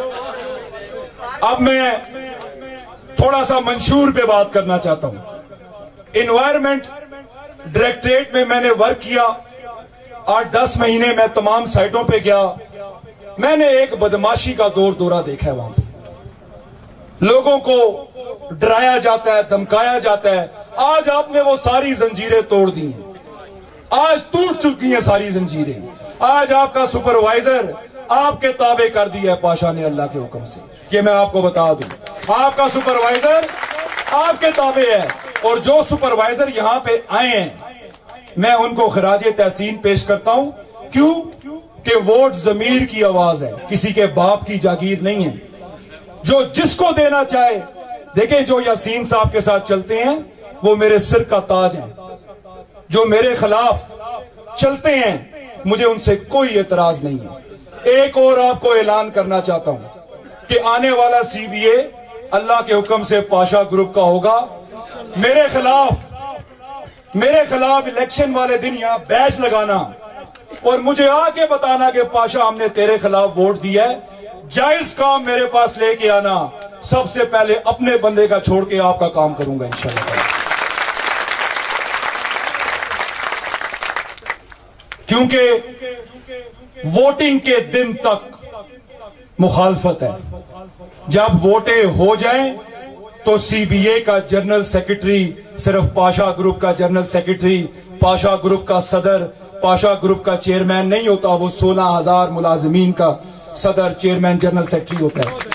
अब मैं थोड़ा सा मंशूर पे बात करना चाहता हूं। एनवायरमेंट डायरेक्टरेट में मैंने वर्क किया, 8-10 महीने मैं तमाम साइटों पे गया। मैंने एक बदमाशी का दौरा देखा है। वहां पे लोगों को डराया जाता है, धमकाया जाता है। आज आपने वो सारी जंजीरें तोड़ दी हैं, आज टूट चुकी हैं सारी जंजीरें। आज आपका सुपरवाइजर आपके ताबे कर दिया है पाशा ने, अल्लाह के हुक्म से। ये मैं आपको बता दूं, आपका सुपरवाइजर आपके ताबे है। और जो सुपरवाइजर यहां पे आए हैं, मैं उनको खराजे तहसीन पेश करता हूं। क्यों? कि वोट जमीर की आवाज है, किसी के बाप की जागीर नहीं है। जो जिसको देना चाहे, देखें जो यासीन साहब के साथ चलते हैं वो मेरे सिर का ताज है। जो मेरे खिलाफ चलते हैं, मुझे उनसे कोई एतराज नहीं है। एक और आपको ऐलान करना चाहता हूं कि आने वाला सीबीए अल्लाह के हुक्म से पाशा ग्रुप का होगा। मेरे खिलाफ इलेक्शन वाले दिन यहां बैच लगाना और मुझे आके बताना कि पाशा हमने तेरे खिलाफ वोट दिया है, जायज काम मेरे पास लेके आना। सबसे पहले अपने बंदे का छोड़ के आपका काम करूंगा इंशाअल्लाह। क्योंकि वोटिंग के दिन तक मुखालफत है। जब वोटें हो जाएं तो सीबीए का जनरल सेक्रेटरी सिर्फ पाशा ग्रुप का जनरल सेक्रेटरी, पाशा ग्रुप का सदर, पाशा ग्रुप का चेयरमैन नहीं होता, वो 16,000 मुलाजिमीन का सदर, चेयरमैन, जनरल सेक्रेटरी होता है।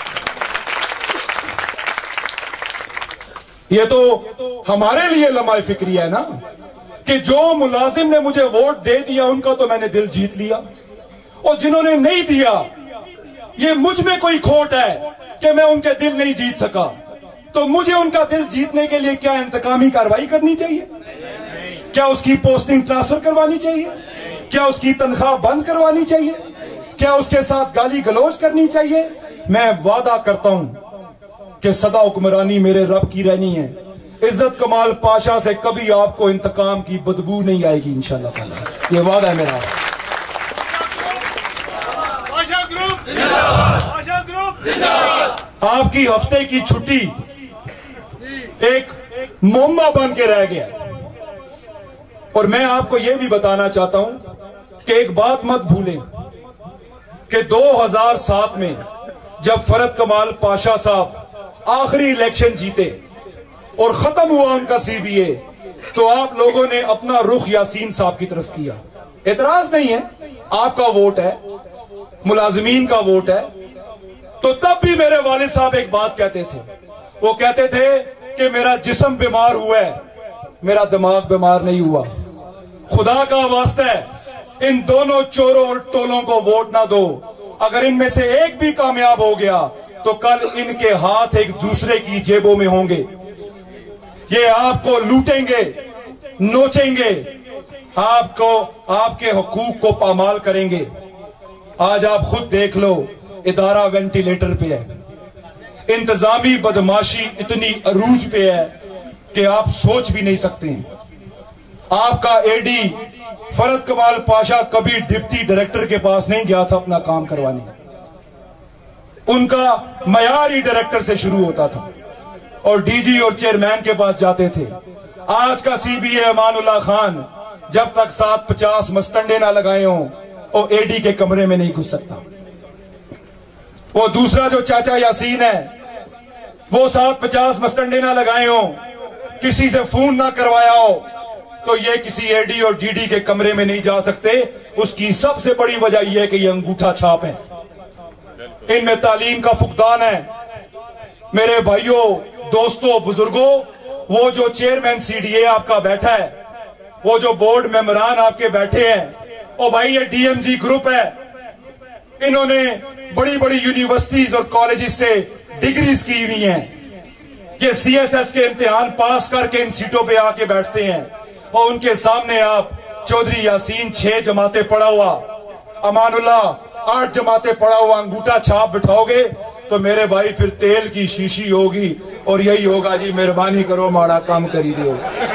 ये तो हमारे लिए लम्हा फिक्रिया है ना कि जो मुलाजिम ने मुझे वोट दे दिया उनका तो मैंने दिल जीत लिया, और जिन्होंने नहीं दिया, ये मुझ में कोई खोट है कि मैं उनके दिल नहीं जीत सका। तो मुझे उनका दिल जीतने के लिए क्या इंतकामी कार्रवाई करनी चाहिए? क्या उसकी पोस्टिंग ट्रांसफर करवानी चाहिए? क्या उसकी तनख्वाह बंद करवानी चाहिए? क्या उसके साथ गाली गलौज करनी चाहिए? मैं वादा करता हूं कि सदा हुक्मरानी मेरे रब की रहनी है। इज्जत कमाल पाशा से कभी आपको इंतकाम की बदबू नहीं आएगी इंशाअल्लाह ताला, ये वादा है मेरा आपसे। आपकी हफ्ते की छुट्टी एक मुअम्मा बन के रह गया। और मैं आपको यह भी बताना चाहता हूं कि एक बात मत भूलें کہ 2007 میں جب فرد کمال پاشا صاحب آخری الیکشن جیتے اور ختم ہوا ان کا سی بی اے، تو آپ لوگوں نے اپنا رخ یاسین صاحب کی طرف کیا. اعتراض نہیں ہے، آپ کا ووٹ ہے، ملازمین کا ووٹ ہے. تو تب بھی میرے والد صاحب ایک بات کہتے تھے، وہ کہتے تھے کہ میرا جسم بیمار ہوا ہے، میرا دماغ بیمار نہیں ہوا. خدا کا واسطہ ہے ان دونوں چوروں اور ٹولوں کو ووٹ نہ دو. اگر ان میں سے ایک بھی کامیاب ہو گیا تو کل ان کے ہاتھ ایک دوسرے کی جیبوں میں ہوں گے. یہ آپ کو لوٹیں گے، نوچیں گے، آپ کے حقوق کو پامال کریں گے. آج آپ خود دیکھ لو، ادارہ وینٹیلیٹر پہ ہے، انتظامی بدماشی اتنی عروج پہ ہے کہ آپ سوچ بھی نہیں سکتے ہیں. آپ کا اے ڈی فرد کمال پاشا کبھی ڈپٹی ڈائریکٹر کے پاس نہیں گیا تھا اپنا کام کروانے. ان کا معیار ہی ڈائریکٹر سے شروع ہوتا تھا اور ڈی جی اور چیئرمین کے پاس جاتے تھے. آج کا سی بی اے امان اللہ خان جب تک 750 مستنڈے نہ لگائے ہوں وہ اے ڈی کے کمرے میں نہیں گھس سکتا. وہ دوسرا جو چاچا یاسین ہے، وہ 750 مستنڈے نہ لگائے ہوں، کسی سے فون نہ کروایا ہو، تو یہ کسی اے ڈی اور ڈی ڈی کے کمرے میں نہیں جا سکتے. اس کی سب سے بڑی وجہ یہ ہے کہ یہ انگوٹھا چھاپ ہیں، ان میں تعلیم کا فقدان ہے. میرے بھائیوں، دوستوں، بزرگوں، وہ جو چیئرمین سی ڈی اے آپ کا بیٹھا ہے، وہ جو بورڈ ممبران آپ کے بیٹھے ہیں، اور بھائی یہ ڈی ایم جی گروپ ہے، انہوں نے بڑی بڑی یونیورسٹیز اور کالجز سے ڈگریز کی ہوئی ہیں. یہ سی ایس ایس کے امتحان پاس کر کے ان سیٹوں پہ آ کے بیٹھتے ہیں، اور ان کے سامنے آپ چودھری یاسین 6 جماعتیں پڑھا ہوا، امان اللہ 8 جماعتیں پڑھا ہوا انگوٹھا چھاپ بٹھاؤ گے تو میرے بھائی پھر تیل کی شیشی ہوگی اور یہی ہوگا جی مہربانی کرو ماڑا کام کری دیو.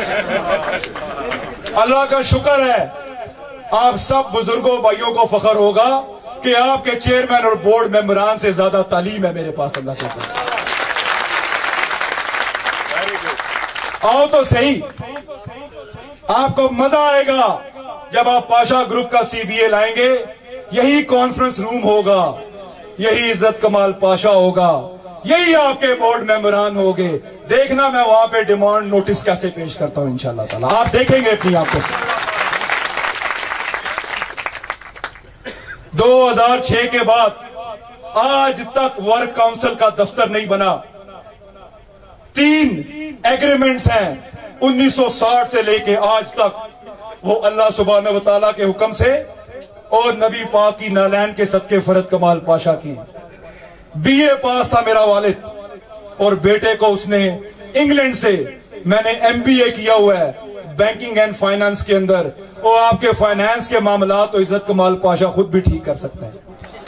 اللہ کا شکر ہے، آپ سب بزرگوں بھائیوں کو فخر ہوگا کہ آپ کے چیئرمین اور بورڈ ممبران سے زیادہ تعلیم ہے میرے پاس. اللہ کے پاس آؤ تو صحیح، آپ کو مزہ آئے گا جب آپ پاشا گروپ کا سی بی اے لائیں گے. یہی کانفرنس روم ہوگا، یہی عزت کمال پاشا ہوگا، یہی آپ کے بورڈ ممبران ہوگے. دیکھنا میں وہاں پہ ڈیمانڈ نوٹس کیسے پیش کرتا ہوں انشاءاللہ تعالی، آپ دیکھیں گے اپنی آنکھوں سے. 2006 کے بعد آج تک ورک کاؤنسل کا دفتر نہیں بنا. 3 ایگریمنٹس ہیں 1960 سے لے کے آج تک، وہ اللہ سبحانہ و تعالیٰ کے حکم سے اور نبی پاک کی نالین کے صدقے فرد کمال پاشا کی. بی اے پاس تھا میرا والد، اور بیٹے کو اس نے انگلینڈ سے، میں نے ایم بی اے کیا ہوا ہے بینکنگ اینڈ فائنانس کے اندر، اور آپ کے فائنانس کے معاملات تو عزت کمال پاشا خود بھی ٹھیک کر سکتا ہے.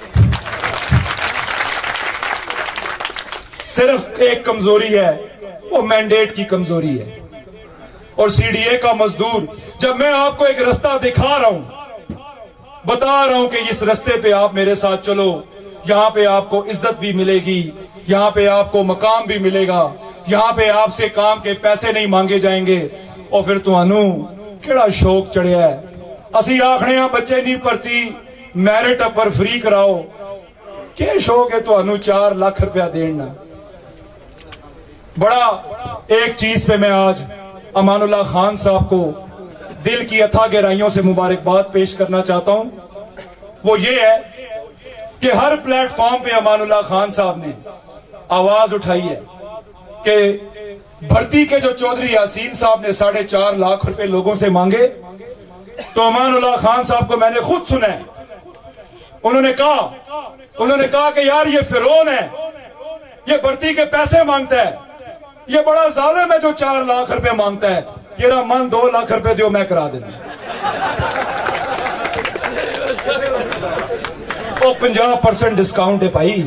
صرف ایک کمزوری ہے، وہ مینڈیٹ کی کمزوری ہے. اور سی ڈی اے کا مزدور، جب میں آپ کو ایک رستہ دکھا رہا ہوں، بتا رہا ہوں کہ اس رستے پہ آپ میرے ساتھ چلو، یہاں پہ آپ کو عزت بھی ملے گی، یہاں پہ آپ کو مقام بھی ملے گا، یہاں پہ آپ سے کام کے پیسے نہیں مانگے جائیں گے. اور پھر تمہانوں کیڑا شوق چڑھیا ہے، اسی آخنے ہیں بچے نہیں پڑھتی، میرٹ اپر فری کراؤ. کیا شوق ہے تمہانوں 4 لاکھ روپیہ دینا. بڑا ایک چیز پہ میں آج امان اللہ خان صاحب کو دل کی اتھا گہرائیوں سے مبارکباد پیش کرنا چاہتا ہوں. وہ یہ ہے کہ ہر پلیٹ فارم پہ امان اللہ خان صاحب نے آواز اٹھائی ہے کہ بھرتی کے جو چودھری یاسین صاحب نے 4.5 لاکھ روپے لوگوں سے مانگے، تو امان اللہ خان صاحب کو میں نے خود سنا ہے. انہوں نے کہا کہ یار یہ فرعون ہے، یہ بھرتی کے پیسے مانگتا ہے، یہ بڑا ظالم ہے جو 4 لاکھ روپے مانگتا ہے. یہ رہا من 2 لاکھ روپے دیو میں کرا دینا. وہ 50% ڈسکاؤنٹ ہے بھائی.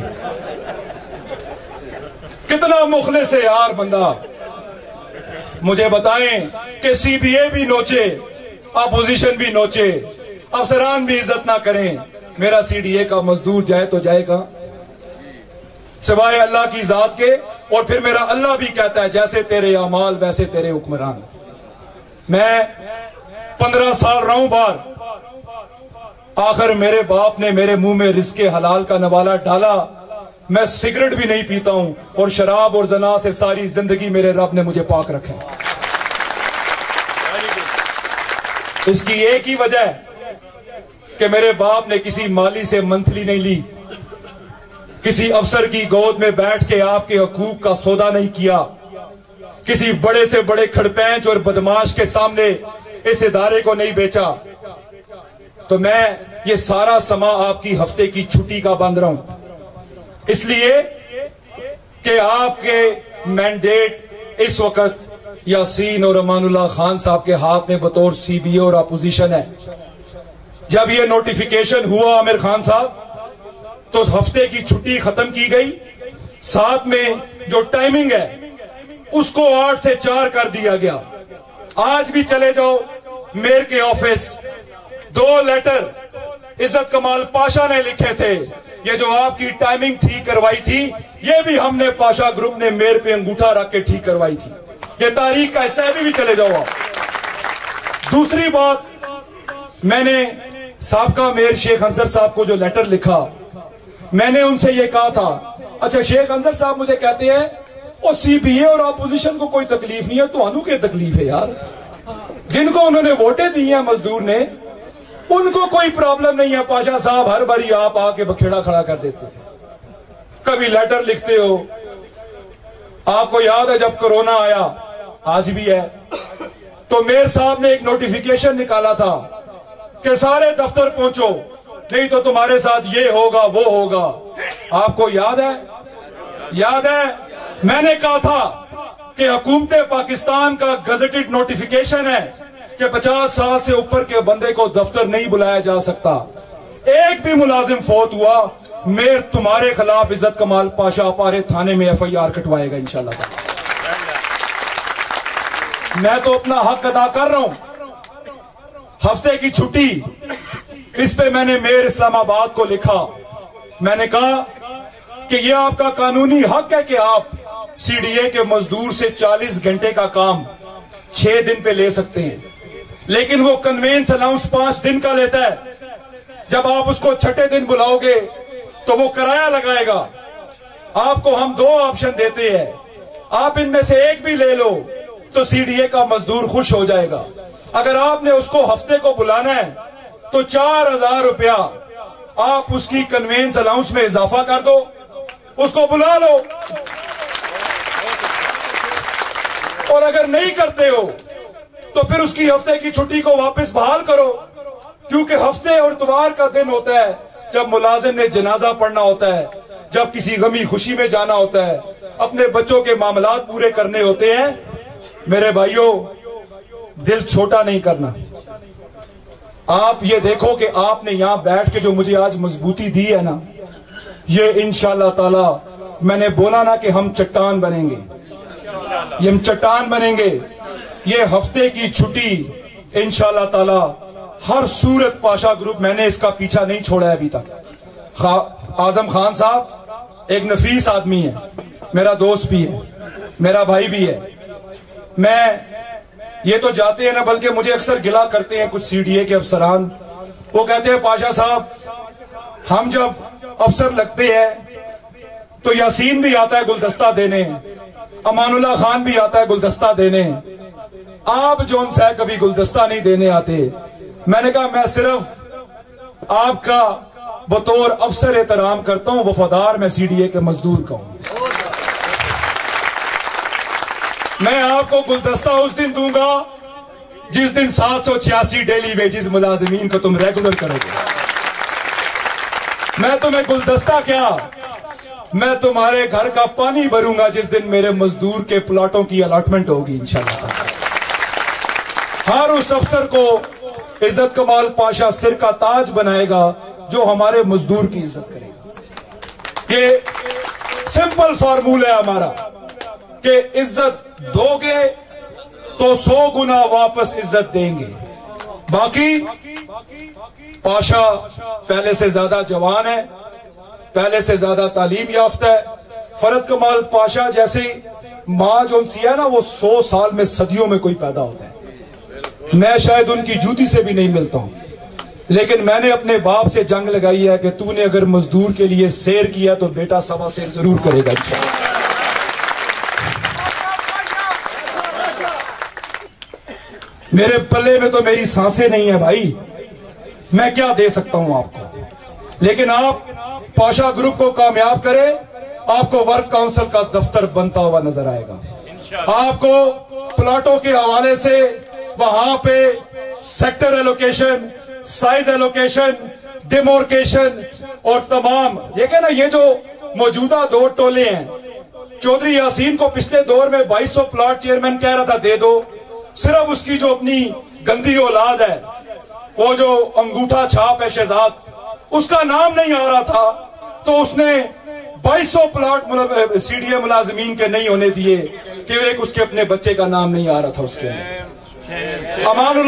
کتنا مخلص ہے یار بندہ. مجھے بتائیں کہ سی بی اے بھی نوچے، اپوزیشن بھی نوچے، افسران بھی عزت نہ کریں، میرا سی ڈی اے کا مزدور جائے تو جائے گا سوائے اللہ کی ذات کے. اور پھر میرا اللہ بھی کہتا ہے جیسے تیرے اعمال ویسے تیرے حکمران. میں 15 سال رہا ہوں باہر، آخر میرے باپ نے میرے منہ میں رزق حلال کا نوالا ڈالا. میں سگریٹ بھی نہیں پیتا ہوں اور شراب اور زنا سے ساری زندگی میرے رب نے مجھے پاک رکھا ہے. اس کی ایک ہی وجہ ہے کہ میرے باپ نے کسی مالی سے منتھلی نہیں لی, کسی افسر کی گود میں بیٹھ کے آپ کے حقوق کا سودا نہیں کیا, کسی بڑے سے بڑے کھڑپینچ اور بدماش کے سامنے اس ادارے کو نہیں بیچا. تو میں یہ سارا سما آپ کی ہفتے کی چھٹی کا بند رہا ہوں, اس لیے کہ آپ کے مینڈیٹ اس وقت یاسین اور امان اللہ خان صاحب کے ہاتھ میں بطور سی بی اے اور اپوزیشن ہے. جب یہ نوٹیفیکیشن ہوا عامر خان صاحب تو ہفتے کی چھٹی ختم کی گئی, ساتھ میں جو ٹائمنگ ہے اس کو 8 سے 4 کر دیا گیا. آج بھی چلے جاؤ میئر کے آفس, 2 لیٹر عزت کمال پاشا نے لکھے تھے. یہ جو آپ کی ٹائمنگ ٹھیک کروائی تھی یہ بھی ہم نے پاشا گروپ نے میئر پہ انگوٹھا رکھ کے ٹھیک کروائی تھی. یہ تاریخ کا حصہ ہے, بھی چلے جاؤ آپ. دوسری بات, میں نے سابقہ میئر شیخ انصر صاحب کو جو لیٹر لکھا, میں نے ان سے یہ کہا تھا, اچھا شیخ انصر صاحب مجھے کہتے ہیں اور سی بی اے اور اپوزیشن کو کوئی تکلیف نہیں ہے, تو انو کی تکلیف ہے یار. جن کو انہوں نے ووٹیں دی ہیں مزدور نے, ان کو کوئی پرابلم نہیں ہے. پاشا صاحب ہر باری آپ آ کے بکھیڑا کھڑا کر دیتے, کبھی لیٹر لکھتے ہو. آپ کو یاد ہے جب کرونا آیا, آج بھی ہے, تو میئر صاحب نے ایک نوٹیفیکیشن نکالا تھا کہ سارے دفتر پہنچو نہیں تو تمہارے ساتھ یہ ہوگا وہ ہوگا. آپ کو یاد ہے؟ یاد ہے میں نے کہا تھا کہ حکومت پاکستان کا گزٹڈ نوٹیفیکیشن ہے کہ 50 سال سے اوپر کے بندے کو دفتر نہیں بلایا جا سکتا. ایک بھی ملازم فوت ہوا, میئر تمہارے خلاف عزت کمال پاشا اپارے تھانے میں ایف آئی آر کٹوائے گا انشاءاللہ تعالی. میں تو اپنا حق ادا کر رہا ہوں. ہفتے کی چھٹی, اس پہ میں نے میئر اسلام آباد کو لکھا. میں نے کہا کہ یہ آپ کا قانونی حق ہے کہ آپ سی ڈی اے کے مزدور سے 40 گھنٹے کا کام 6 دن پہ لے سکتے ہیں, لیکن وہ کنوینس الاؤنس 5 دن کا لیتا ہے. جب آپ اس کو 6 دن بلاؤ گے تو وہ کرایہ لگائے گا. آپ کو ہم 2 آپشن دیتے ہیں, آپ ان میں سے ایک بھی لے لو تو سی ڈی اے کا مزدور خوش ہو جائے گا. اگر آپ نے اس کو ہفتے کو بلانا ہے تو 4000 روپیہ آپ اس کی کنوینس الاؤنس میں اضافہ کر دو, اس کو بلا لو. اور اگر نہیں کرتے ہو تو پھر اس کی ہفتے کی چھٹی کو واپس بحال کرو, کیونکہ ہفتے اور اتوار کا دن ہوتا ہے جب ملازم نے جنازہ پڑھنا ہوتا ہے, جب کسی غمی خوشی میں جانا ہوتا ہے, اپنے بچوں کے معاملات پورے کرنے ہوتے ہیں. میرے بھائیوں, دل چھوٹا نہیں کرنا. آپ یہ دیکھو کہ آپ نے یہاں بیٹھ کے جو مجھے آج مضبوطی دی ہے نا, یہ انشاءاللہ تعالی, میں نے بولا نا کہ ہم چٹان بنیں گے, یہ ہم چٹان بنیں گے. یہ ہفتے کی چھٹی انشاءاللہ تعالی ہر صورت پاشا گروپ, میں نے اس کا پیچھا نہیں چھوڑا ہے ابھی تک. اعظم خان صاحب ایک نفیس آدمی ہے, میرا دوست بھی ہے, میرا بھائی بھی ہے. میں یہ تو جاتے ہیں نا, بلکہ مجھے اکثر گلا کرتے ہیں کچھ سی ڈی اے کے افسران, وہ کہتے ہیں پاشا صاحب ہم جب افسر لگتے ہیں تو یاسین بھی آتا ہے گلدستہ دینے, امان اللہ خان بھی آتا ہے گلدستہ دینے, آپ جون سے کبھی گلدستہ نہیں دینے آتے. میں نے کہا میں صرف آپ کا بطور افسر احترام کرتا ہوں, وفادار میں سی ڈی اے کے مزدور کا ہوں. میں آپ کو گلدستہ اس دن دوں گا جس دن 786 ڈیلی ویجز ملازمین کو تم ریگولر کرو گے. میں تمہیں گلدستہ کیا, میں تمہارے گھر کا پانی بھروں گا جس دن میرے مزدور کے پلاٹوں کی الاٹمنٹ ہوگی انشاءاللہ. ہر اس افسر کو عزت کمال پاشا سر کا تاج بنائے گا جو ہمارے مزدور کی عزت کرے گا. یہ سمپل فارمولہ ہے ہمارا کہ عزت دو گے تو 100 گنا واپس عزت دیں گے. باقی پاشا پہلے سے زیادہ جوان ہے, پہلے سے زیادہ تعلیم یافتہ ہے. فرد کمال پاشا جیسے ماں جو سی ہے نا, وہ 100 سال میں صدیوں میں کوئی پیدا ہوتا ہے. میں شاید ان کی جوتی سے بھی نہیں ملتا ہوں. لیکن میں نے اپنے باپ سے جنگ لگائی ہے کہ تو نے اگر مزدور کے لیے سیر کیا تو بیٹا سوا سیر ضرور کرے گا انشاءاللہ۔ میرے پلے میں تو میری سانسیں نہیں ہیں بھائی، میں کیا دے سکتا ہوں آپ کو، لیکن آپ پاشا گروپ کو کامیاب کرے، آپ کو ورک کاؤنسل کا دفتر بنتا ہوا نظر آئے گا۔ آپ کو پلاٹوں کے حوالے سے وہاں پہ sector allocation, size allocation, demarcation اور تمام یہ جو موجودہ دو ٹولے ہیں، چودھری یاسین کو پچھلے دور میں 2200 پلاٹ چیئرمین کہہ رہا تھا دے دو، صرف اس کی جو اپنی گندی اولاد ہے، وہ جو انگوٹھا چھاپ ہے شہزاد، اس کا نام نہیں آ رہا تھا تو اس نے 2200 پلاٹ سی ڈی اے ملازمین کے نہیں ہونے دیے کہ ایک اس کے اپنے بچے کا نام نہیں آ رہا تھا اس کے اندر۔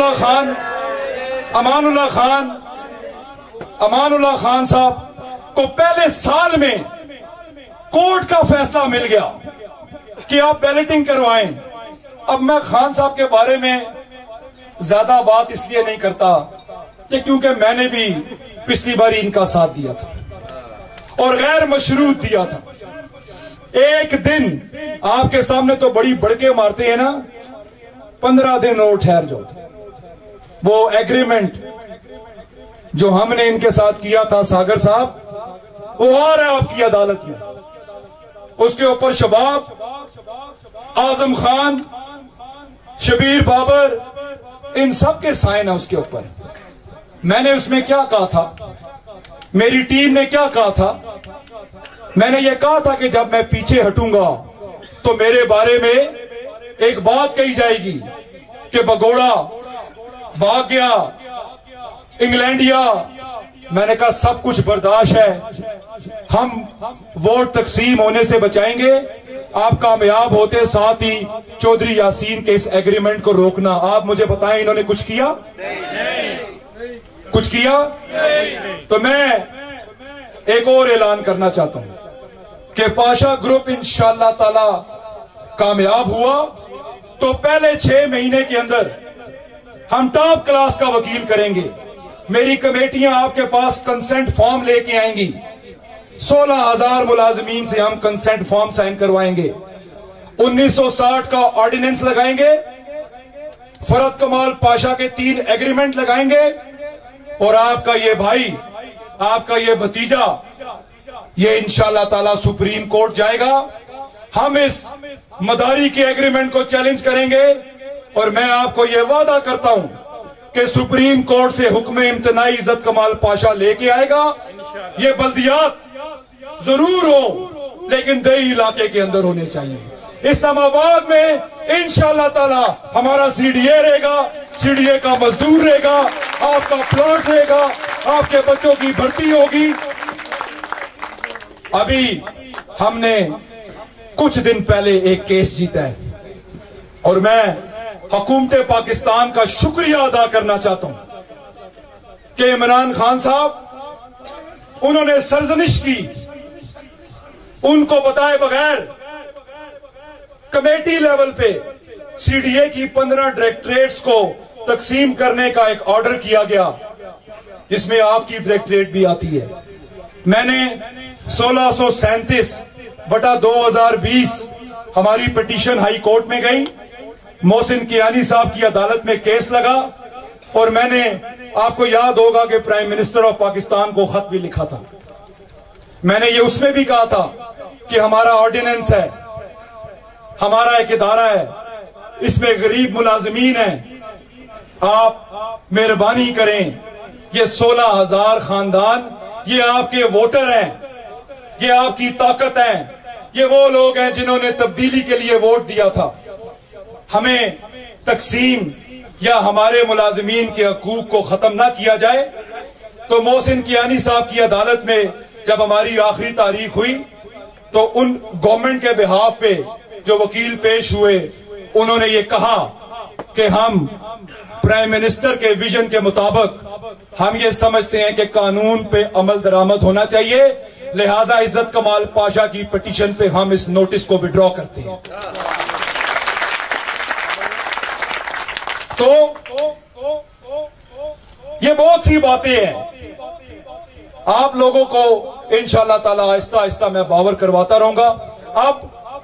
امان اللہ خان صاحب کو پہلے سال میں کورٹ کا فیصلہ مل گیا کہ آپ بیلٹنگ کروائیں۔ اب میں خان صاحب کے بارے میں زیادہ بات اس لیے نہیں کرتا کہ کیونکہ میں نے بھی پچھلی باری ان کا ساتھ دیا تھا اور غیر مشروط دیا تھا۔ ایک دن آپ کے سامنے تو بڑی بڑکے مارتے ہیں نا، 15 دن اور ٹھہر جاؤ۔ وہ ایگریمنٹ جو ہم نے ان کے ساتھ کیا تھا ساگر صاحب، وہ آ رہا ہے آپ کی عدالت میں، اس کے اوپر شباب، اعظم خان، شبیر بابر، ان سب کے سائن ہیں اس کے اوپر۔ میں نے اس میں کیا کہا تھا، میری ٹیم نے کیا کہا تھا، میں نے یہ کہا تھا کہ جب میں پیچھے ہٹوں گا تو میرے بارے میں ایک بات کہی جائے گی کہ بگوڑا بھاگ گیا انگلینڈیا۔ میں نے کہا سب کچھ برداشت ہے، ہم ووٹ تقسیم ہونے سے بچائیں گے، آپ کامیاب ہوتے ساتھ ہی چودھری یاسین کے اس ایگریمنٹ کو روکنا۔ آپ مجھے بتائیں انہوں نے کچھ کیا؟ کچھ کیا؟ تو میں ایک اور اعلان کرنا چاہتا ہوں کہ پاشا گروپ انشاءاللہ تعالی کامیاب ہوا تو پہلے 6 مہینے کے اندر ہم ٹاپ کلاس کا وکیل کریں گے۔ میری کمیٹیاں آپ کے پاس کنسنٹ فارم لے کے آئیں گی، 16,000 ملازمین سے ہم کنسنٹ فارم سائن کروائیں گے، 1960 کا آرڈیننس لگائیں گے، فرد کمال پاشا کے 3 ایگریمنٹ لگائیں گے، اور آپ کا یہ بھائی، آپ کا یہ بھتیجا، یہ انشاءاللہ تعالی سپریم کورٹ جائے گا۔ ہم اس مداری کے ایگریمنٹ کو چیلنج کریں گے، اور میں آپ کو یہ وعدہ کرتا ہوں کہ سپریم کورٹ سے حکم امتناعی عزت کمال پاشا لے کے آئے گا۔ یہ بلدیات ضرور ہو لیکن دیہی علاقے کے اندر ہونے چاہیے۔ اسلام آباد میں انشاءاللہ تعالی ہمارا سی ڈی اے رہے گا، سی ڈی اے کا مزدور رہے گا، آپ کا پلاٹ رہے گا، آپ کے بچوں کی بھرتی ہوگی۔ ابھی ہم نے کچھ دن پہلے ایک کیس جیتا ہے اور میں حکومت پاکستان کا شکریہ ادا کرنا چاہتا ہوں کہ عمران خان صاحب، انہوں نے سرزنش کی، ان کو بتائے بغیر کمیٹی لیول پہ سی ڈی اے کی 15 ڈائریکٹریٹس کو تقسیم کرنے کا ایک آرڈر کیا گیا، جس میں آپ کی ڈائریکٹریٹ بھی آتی ہے۔ میں نے 1637/2020 ہماری پٹیشن ہائی کورٹ میں گئی، محسن کیانی صاحب کی عدالت میں کیس لگا، اور میں نے، آپ کو یاد ہوگا کہ پرائم منسٹر آف پاکستان کو خط بھی لکھا تھا۔ میں نے یہ اس میں بھی کہا تھا کہ ہمارا آرڈیننس ہے، ہمارا ایک ادارہ ہے، اس میں غریب ملازمین ہیں، آپ مہربانی کریں، یہ 16,000 خاندان، یہ آپ کے ووٹر ہیں، یہ آپ کی طاقت ہیں، یہ وہ لوگ ہیں جنہوں نے تبدیلی کے لیے ووٹ دیا تھا۔ ہمیں تقسیم یا ہمارے ملازمین کے حقوق کو ختم نہ کیا جائے۔ تو محسن کیانی صاحب کی عدالت میں جب ہماری آخری تاریخ ہوئی تو ان گورنمنٹ کے بہاف پہ جو وکیل پیش ہوئے، انہوں نے یہ کہا کہ ہم پرائم منسٹر کے ویژن کے مطابق ہم یہ سمجھتے ہیں کہ قانون پہ عمل درآمد ہونا چاہیے، لہٰذا عزت کمال پاشا کی پٹیشن پہ ہم اس نوٹس کو وڈرا کرتے ہیں۔ تو یہ یہ بہت سی باتیں ہیں، آپ لوگوں کو انشاءاللہ تعالی آہستہ آہستہ میں باور کرواتا رہوں گا. اب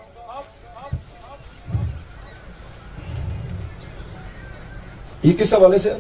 یہ کس حوالے سے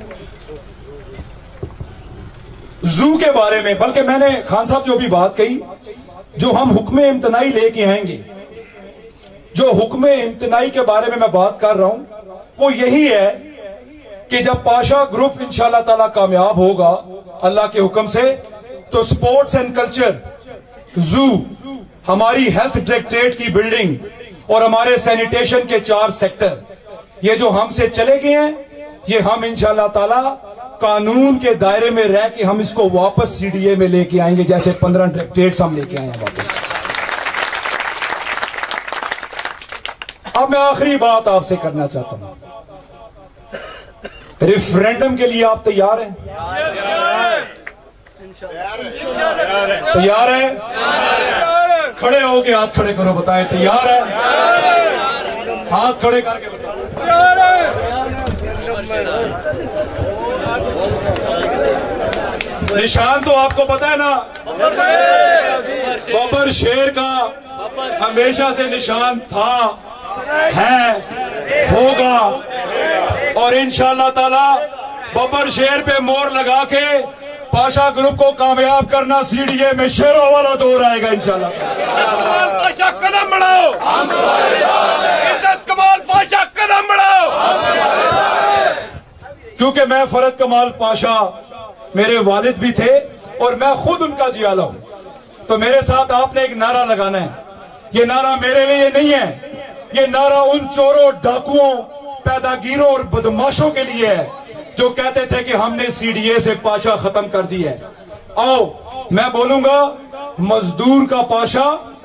زو کے بارے میں، بلکہ میں نے خان صاحب جو بھی بات کہی، جو ہم حکم امتناعی لے کے آئیں گے، جو حکم امتناعی کے بارے میں بات کر رہا ہوں وہ یہی ہے کہ جب پاشا گروپ انشاءاللہ تعالی کامیاب ہوگا اللہ کے حکم سے، تو سپورٹس اینڈ کلچر، زو، ہماری ہیلتھ ڈائریکٹریٹ کی بلڈنگ اور ہمارے سینیٹیشن کے 4 سیکٹر، یہ جو ہم سے چلے گئے ہیں، یہ ہم انشاءاللہ تعالی قانون کے دائرے میں رہ کے ہم اس کو واپس سی ڈی اے میں لے کے آئیں گے، جیسے 15 ڈائریکٹریٹس ہم لے کے آئے ہیں واپس. اب میں آخری بات آپ سے کرنا چاہتا ہوں، ریفرینڈم کے لیے آپ تیار ہیں؟ تیار ہیں؟ کھڑے ہو کے ہاتھ کھڑے کرو، بتائیں تیار ہے؟ ہاتھ کھڑے کر کے بتائیں. نشان تو آپ کو پتا ہے نا، ببر شیر کا ہمیشہ سے نشان تھا، ہے، ہوگا، اور انشاءاللہ تعالی ببر شیر پہ مور لگا کے پاشا گروپ کو کامیاب کرنا سی ڈی اے میں شیروں والا دور آئے گا انشاءاللہ. پاشا قدم بڑھاؤ، عزت کمال پاشا قدم بڑھاؤ. کیونکہ میں فرد کمال پاشا، میرے والد بھی تھے اور میں خود ان کا جیالہ ہوں، تو میرے ساتھ آپ نے ایک نعرہ لگانا ہے. یہ نعرہ میرے لیے نہیں ہے، یہ نعرہ ان چوروں، ڈاکوؤں، پیداگیروں اور بدماشوں کے لیے ہے جو کہتے تھے کہ ہم نے سی ڈی اے سے پاشا ختم کر دی ہے. آؤ میں بولوں گا، مزدور کا پاشا،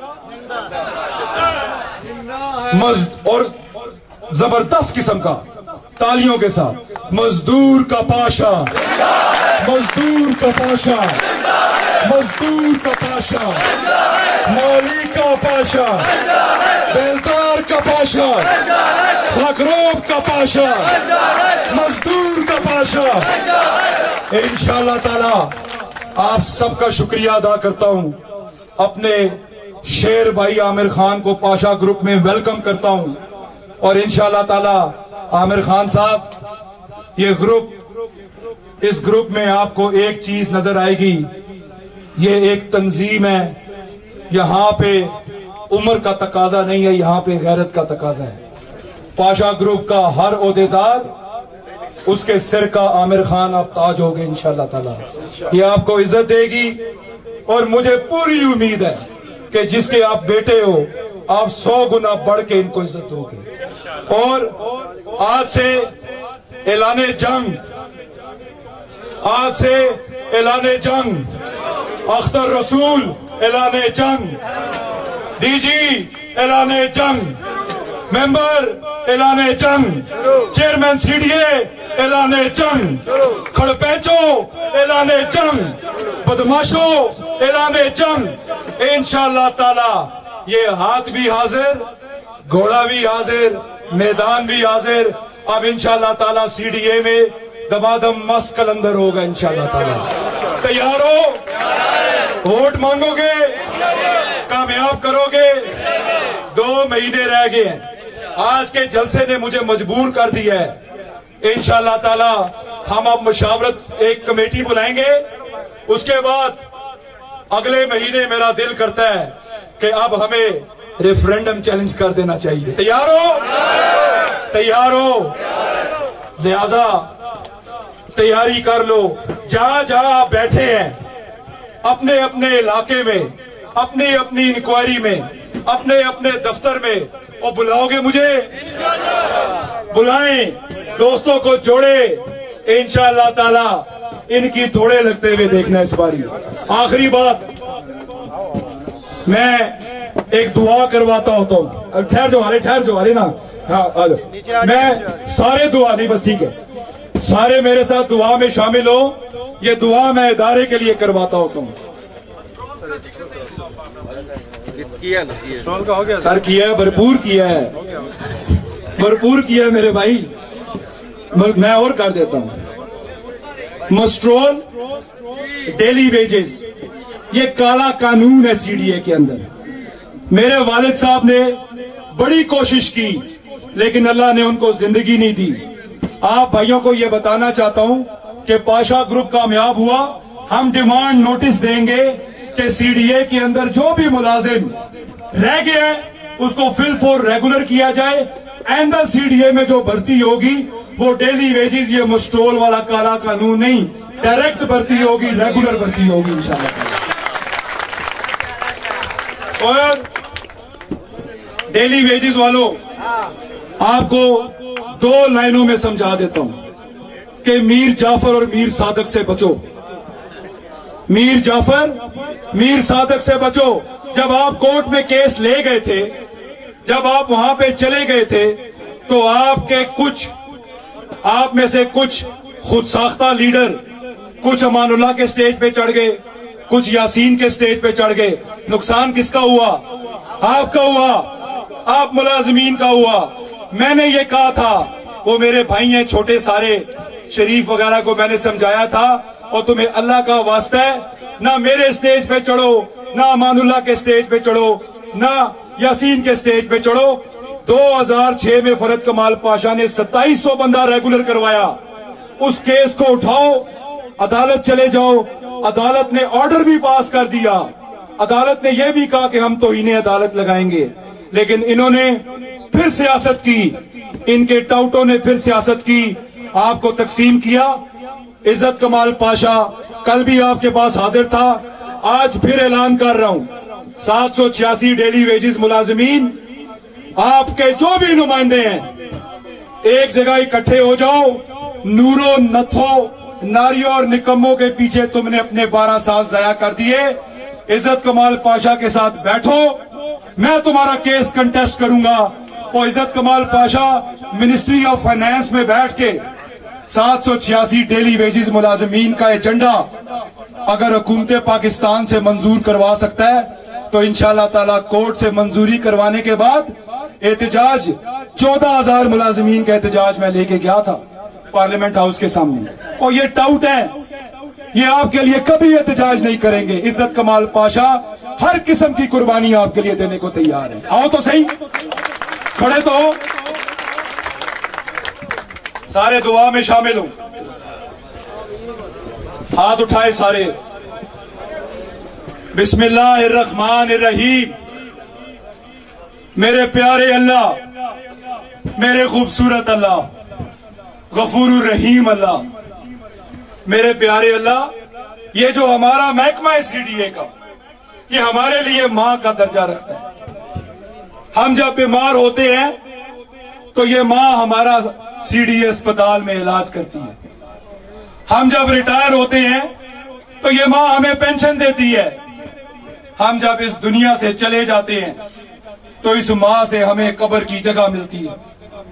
اور زبردست قسم کا تالیوں کے ساتھ، مزدور کا پاشا، مزدور کا پاشا، مزدور کا پاشا، مالی کا پاشا، بیلدار کا پاشا، خاکروب کا پاشا، مزدور کا پاشا. انشاءاللہ تعالی آپ سب کا شکریہ ادا کرتا ہوں، اپنے شیر بھائی عامر خان کو پاشا گروپ میں ویلکم کرتا ہوں، اور انشاءاللہ تعالی عامر خان صاحب، یہ گروپ، اس گروپ میں آپ کو ایک چیز نظر آئے گی، یہ ایک تنظیم ہے. یہاں پہ عمر کا تقاضا نہیں ہے، یہاں پہ غیرت کا تقاضا ہے. پاشا گروپ کا ہر عہدیدار، اس کے سر کا عامر خان آپ تاج ہوگے انشاءاللہ تعالی. یہ آپ کو عزت دے گی، اور مجھے پوری امید ہے کہ جس کے آپ بیٹے ہو، آپ 100 گنا بڑھ کے ان کو عزت دو گے. اور آج سے اعلان جنگ، آج سے اعلان جنگ، اختر رسول اعلان جنگ، ڈی جی اعلان جنگ، ممبر اعلان جنگ، چیئرمین سی ڈی اے اعلان جنگ، کھڑپیچو اعلان جنگ، بدماشو اعلان جنگ. انشاءاللہ تعالی یہ ہاتھ بھی حاضر، گھوڑا بھی حاضر، میدان بھی حاضر. اب انشاءاللہ تعالی سی ڈی اے میں دمادم مست کلندر ہوگا انشاءاللہ تعالی. تیار ہو؟ ووٹ مانگو گے؟ کامیاب کرو گے؟ 2 مہینے رہ گئے ہیں. آج کے جلسے نے مجھے مجبور کر دیا ہے. انشاءاللہ تعالی ہم اب مشاورت ایک کمیٹی بلائیں گے. اس کے بعد اگلے مہینے میرا دل کرتا ہے کہ اب ہمیں ریفرینڈم چیلنج کر دینا چاہیے. تیار ہو؟ تیار ہو؟ لہذا تیاری کر لو. جہاں جہاں آپ بیٹھے ہیں اپنے اپنے علاقے میں، اپنی اپنی انکوائری میں، اپنے اپنے دفتر میں، اور بلاؤ گے مجھے؟ بلائیں، دوستوں کو جوڑے. انشاءاللہ تعالی ان کی تھوڑے لگتے ہوئے دیکھنا اس باری. آخری بات، میں ایک دعا کرواتا ہوتا ہوں. ٹھہر جو آرے نا، ہاں میں سارے دعا نہیں، بس ٹھیک ہے، سارے میرے ساتھ دعا میں شامل ہو. یہ دعا میں ادارے کے لیے کرواتا ہوتا ہوں. سر کیا ہے، بھرپور کیا ہے، بھرپور کیا ہے میرے بھائی. میں اور کر دیتا ہوں. مسٹرول ڈیلی ویجز یہ کالا قانون ہے سی ڈی اے کے اندر. میرے والد صاحب نے بڑی کوشش کی لیکن اللہ نے ان کو زندگی نہیں دی. آپ بھائیوں کو یہ بتانا چاہتا ہوں کہ پاشا گروپ کامیاب ہوا. ہم ڈیمانڈ نوٹس دیں گے کہ سی ڈی اے کے اندر جو بھی ملازم رہ گئے ہیں اس کو فل فور ریگولر کیا جائے. آئندہ سی ڈی اے میں جو بھرتی ہوگی وہ ڈیلی ویجز یہ مسٹرول والا کالا قانون نہیں, ڈائریکٹ بھرتی ہوگی, ریگولر بھرتی ہوگی انشاءاللہ. اور ڈیلی ویجز والوں آپ کو 2 لائنوں میں سمجھا دیتا ہوں کہ میر جعفر اور میر صادق سے بچو. میر جعفر میر صادق سے بچو. جب آپ کورٹ میں کیس لے گئے تھے, جب آپ وہاں پہ چلے گئے تھے تو آپ میں سے کچھ خود ساختہ لیڈر کچھ امان اللہ کے سٹیج پہ چڑھ گئے, کچھ یاسین کے سٹیج پہ چڑھ گئے. نقصان کس کا ہوا؟ آپ کا ہوا, آپ ملازمین کا ہوا. میں نے یہ کہا تھا, وہ میرے بھائی ہیں چھوٹے سارے شریف وغیرہ کو میں نے سمجھایا تھا, اور تمہیں اللہ کا واسطہ ہے نہ میرے سٹیج پہ چڑھو, نہ امان اللہ کے سٹیج پہ چڑھو, نہ یاسین کے سٹیج پہ چڑھو. 2006 میں فرد کمال پاشا نے 2700 بندہ ریگولر کروایا. اس کیس کو اٹھاؤ, عدالت چلے جاؤ. عدالت نے آرڈر بھی پاس کر دیا. عدالت نے یہ بھی کہا کہ ہم توہین عدالت لگائیں گے, لیکن انہوں نے پھر سیاست کی, ان کے ٹاؤٹوں نے پھر سیاست کی, آپ کو تقسیم کیا. عزت کمال پاشا کل بھی آپ کے پاس حاضر تھا, آج پھر اعلان کر رہا ہوں 786 ڈیلی ویجز ملازمین آپ کے جو بھی نمائندے ہیں ایک جگہ اکٹھے ہو جاؤ. نورو نتھو ناریوں اور نکموں کے پیچھے تم نے اپنے 12 سال ضائع کر دیے. عزت کمال پاشا کے ساتھ بیٹھو, میں تمہارا کیس کنٹیسٹ کروں گا. اور Izzat Kamal Pasha ministry of finance میں بیٹھ کے 786 ڈیلی ویجز ملازمین کا ایجنڈا اگر حکومت پاکستان سے منظور کروا سکتا ہے تو انشاءاللہ تعالی کورٹ سے منظوری کروانے کے بعد احتجاج 14,000 ملازمین کا احتجاج میں لے کے گیا تھا پارلیمنٹ ہاؤس کے سامنے. اور یہ ٹاؤٹ ہے, یہ آپ کے لیے کبھی احتجاج نہیں کریں گے. عزت کمال پاشا ہر قسم کی قربانی آپ کے لیے دینے کو تیار ہے. آؤ تو صحیح, کھڑے تو ہو, سارے دعا میں شامل ہوں. ہاتھ اٹھائے سارے. بسم اللہ الرحمن الرحیم. میرے پیارے اللہ, میرے خوبصورت اللہ, غفور الرحیم اللہ, میرے پیارے اللہ, یہ جو ہمارا محکمہ ہے سی ڈی اے کا, یہ ہمارے لیے ماں کا درجہ رکھتا ہے. ہم جب بیمار ہوتے ہیں تو یہ ماں ہمارا سی ڈی اے اسپتال میں علاج کرتی ہے. ہم جب ریٹائر ہوتے ہیں تو یہ ماں ہمیں پینشن دیتی ہے. ہم جب اس دنیا سے چلے جاتے ہیں تو اس ماں سے ہمیں قبر کی جگہ ملتی ہے.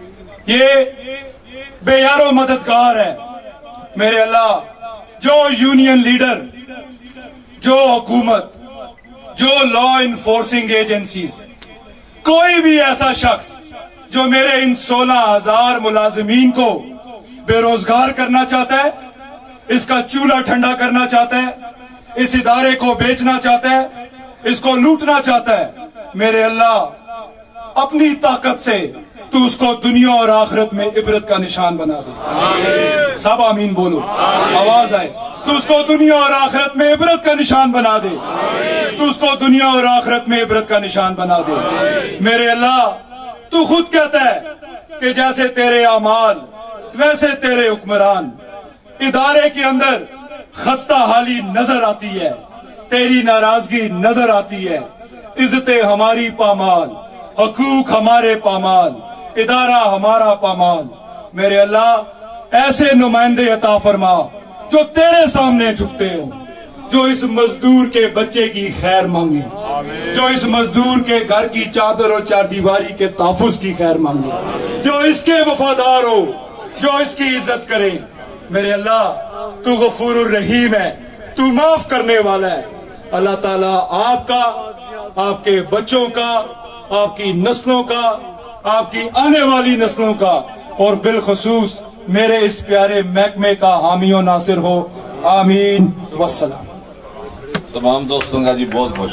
یہ بے یار و مددگار ہے. میرے اللہ, جو یونین لیڈر, جو حکومت, جو لا انفورسنگ ایجنسیز, کوئی بھی ایسا شخص جو میرے ان 16,000 ملازمین کو بے روزگار کرنا چاہتا ہے, اس کا چولہا ٹھنڈا کرنا چاہتا ہے, اس ادارے کو بیچنا چاہتا ہے, اس کو لوٹنا چاہتا ہے, میرے اللہ اپنی طاقت سے تو اس کو دنیا اور آخرت میں عبرت کا نشان بنا دے. آمین. سب آمین بولو, آواز آئے. تو اس کو دنیا اور آخرت میں عبرت کا نشان بنا دے. تو اس کو دنیا اور آخرت میں عبرت کا نشان بنا دے. میرے اللہ, تو خود کہتا ہے کہ جیسے تیرے اعمال ویسے تیرے حکمران. ادارے کے اندر خستہ حالی نظر آتی ہے, تیری ناراضگی نظر آتی ہے. عزتیں ہماری پامال, حقوق ہمارے پامال, ادارہ ہمارا پامال. میرے اللہ ایسے نمائندے عطا فرما جو تیرے سامنے جھکتے ہوں, جو اس مزدور کے بچے کی خیر مانگے, جو اس مزدور کے گھر کی چادر اور چار دیواری کے تحفظ کی خیر مانگے, جو اس کے وفادار ہو, جو اس کی عزت کرے. میرے اللہ تو غفور الرحیم ہے, تو معاف کرنے والا ہے. اللہ تعالیٰ آپ کا, آپ کے بچوں کا, آپ کی نسلوں کا, آپ کی آنے والی نسلوں کا, اور بالخصوص میرے اس پیارے محکمے کا حامی و ناصر ہو. آمین والسلام. تمام دوستوں کا جی بہت بہت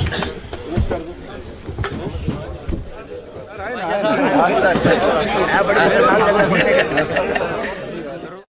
شکریہ.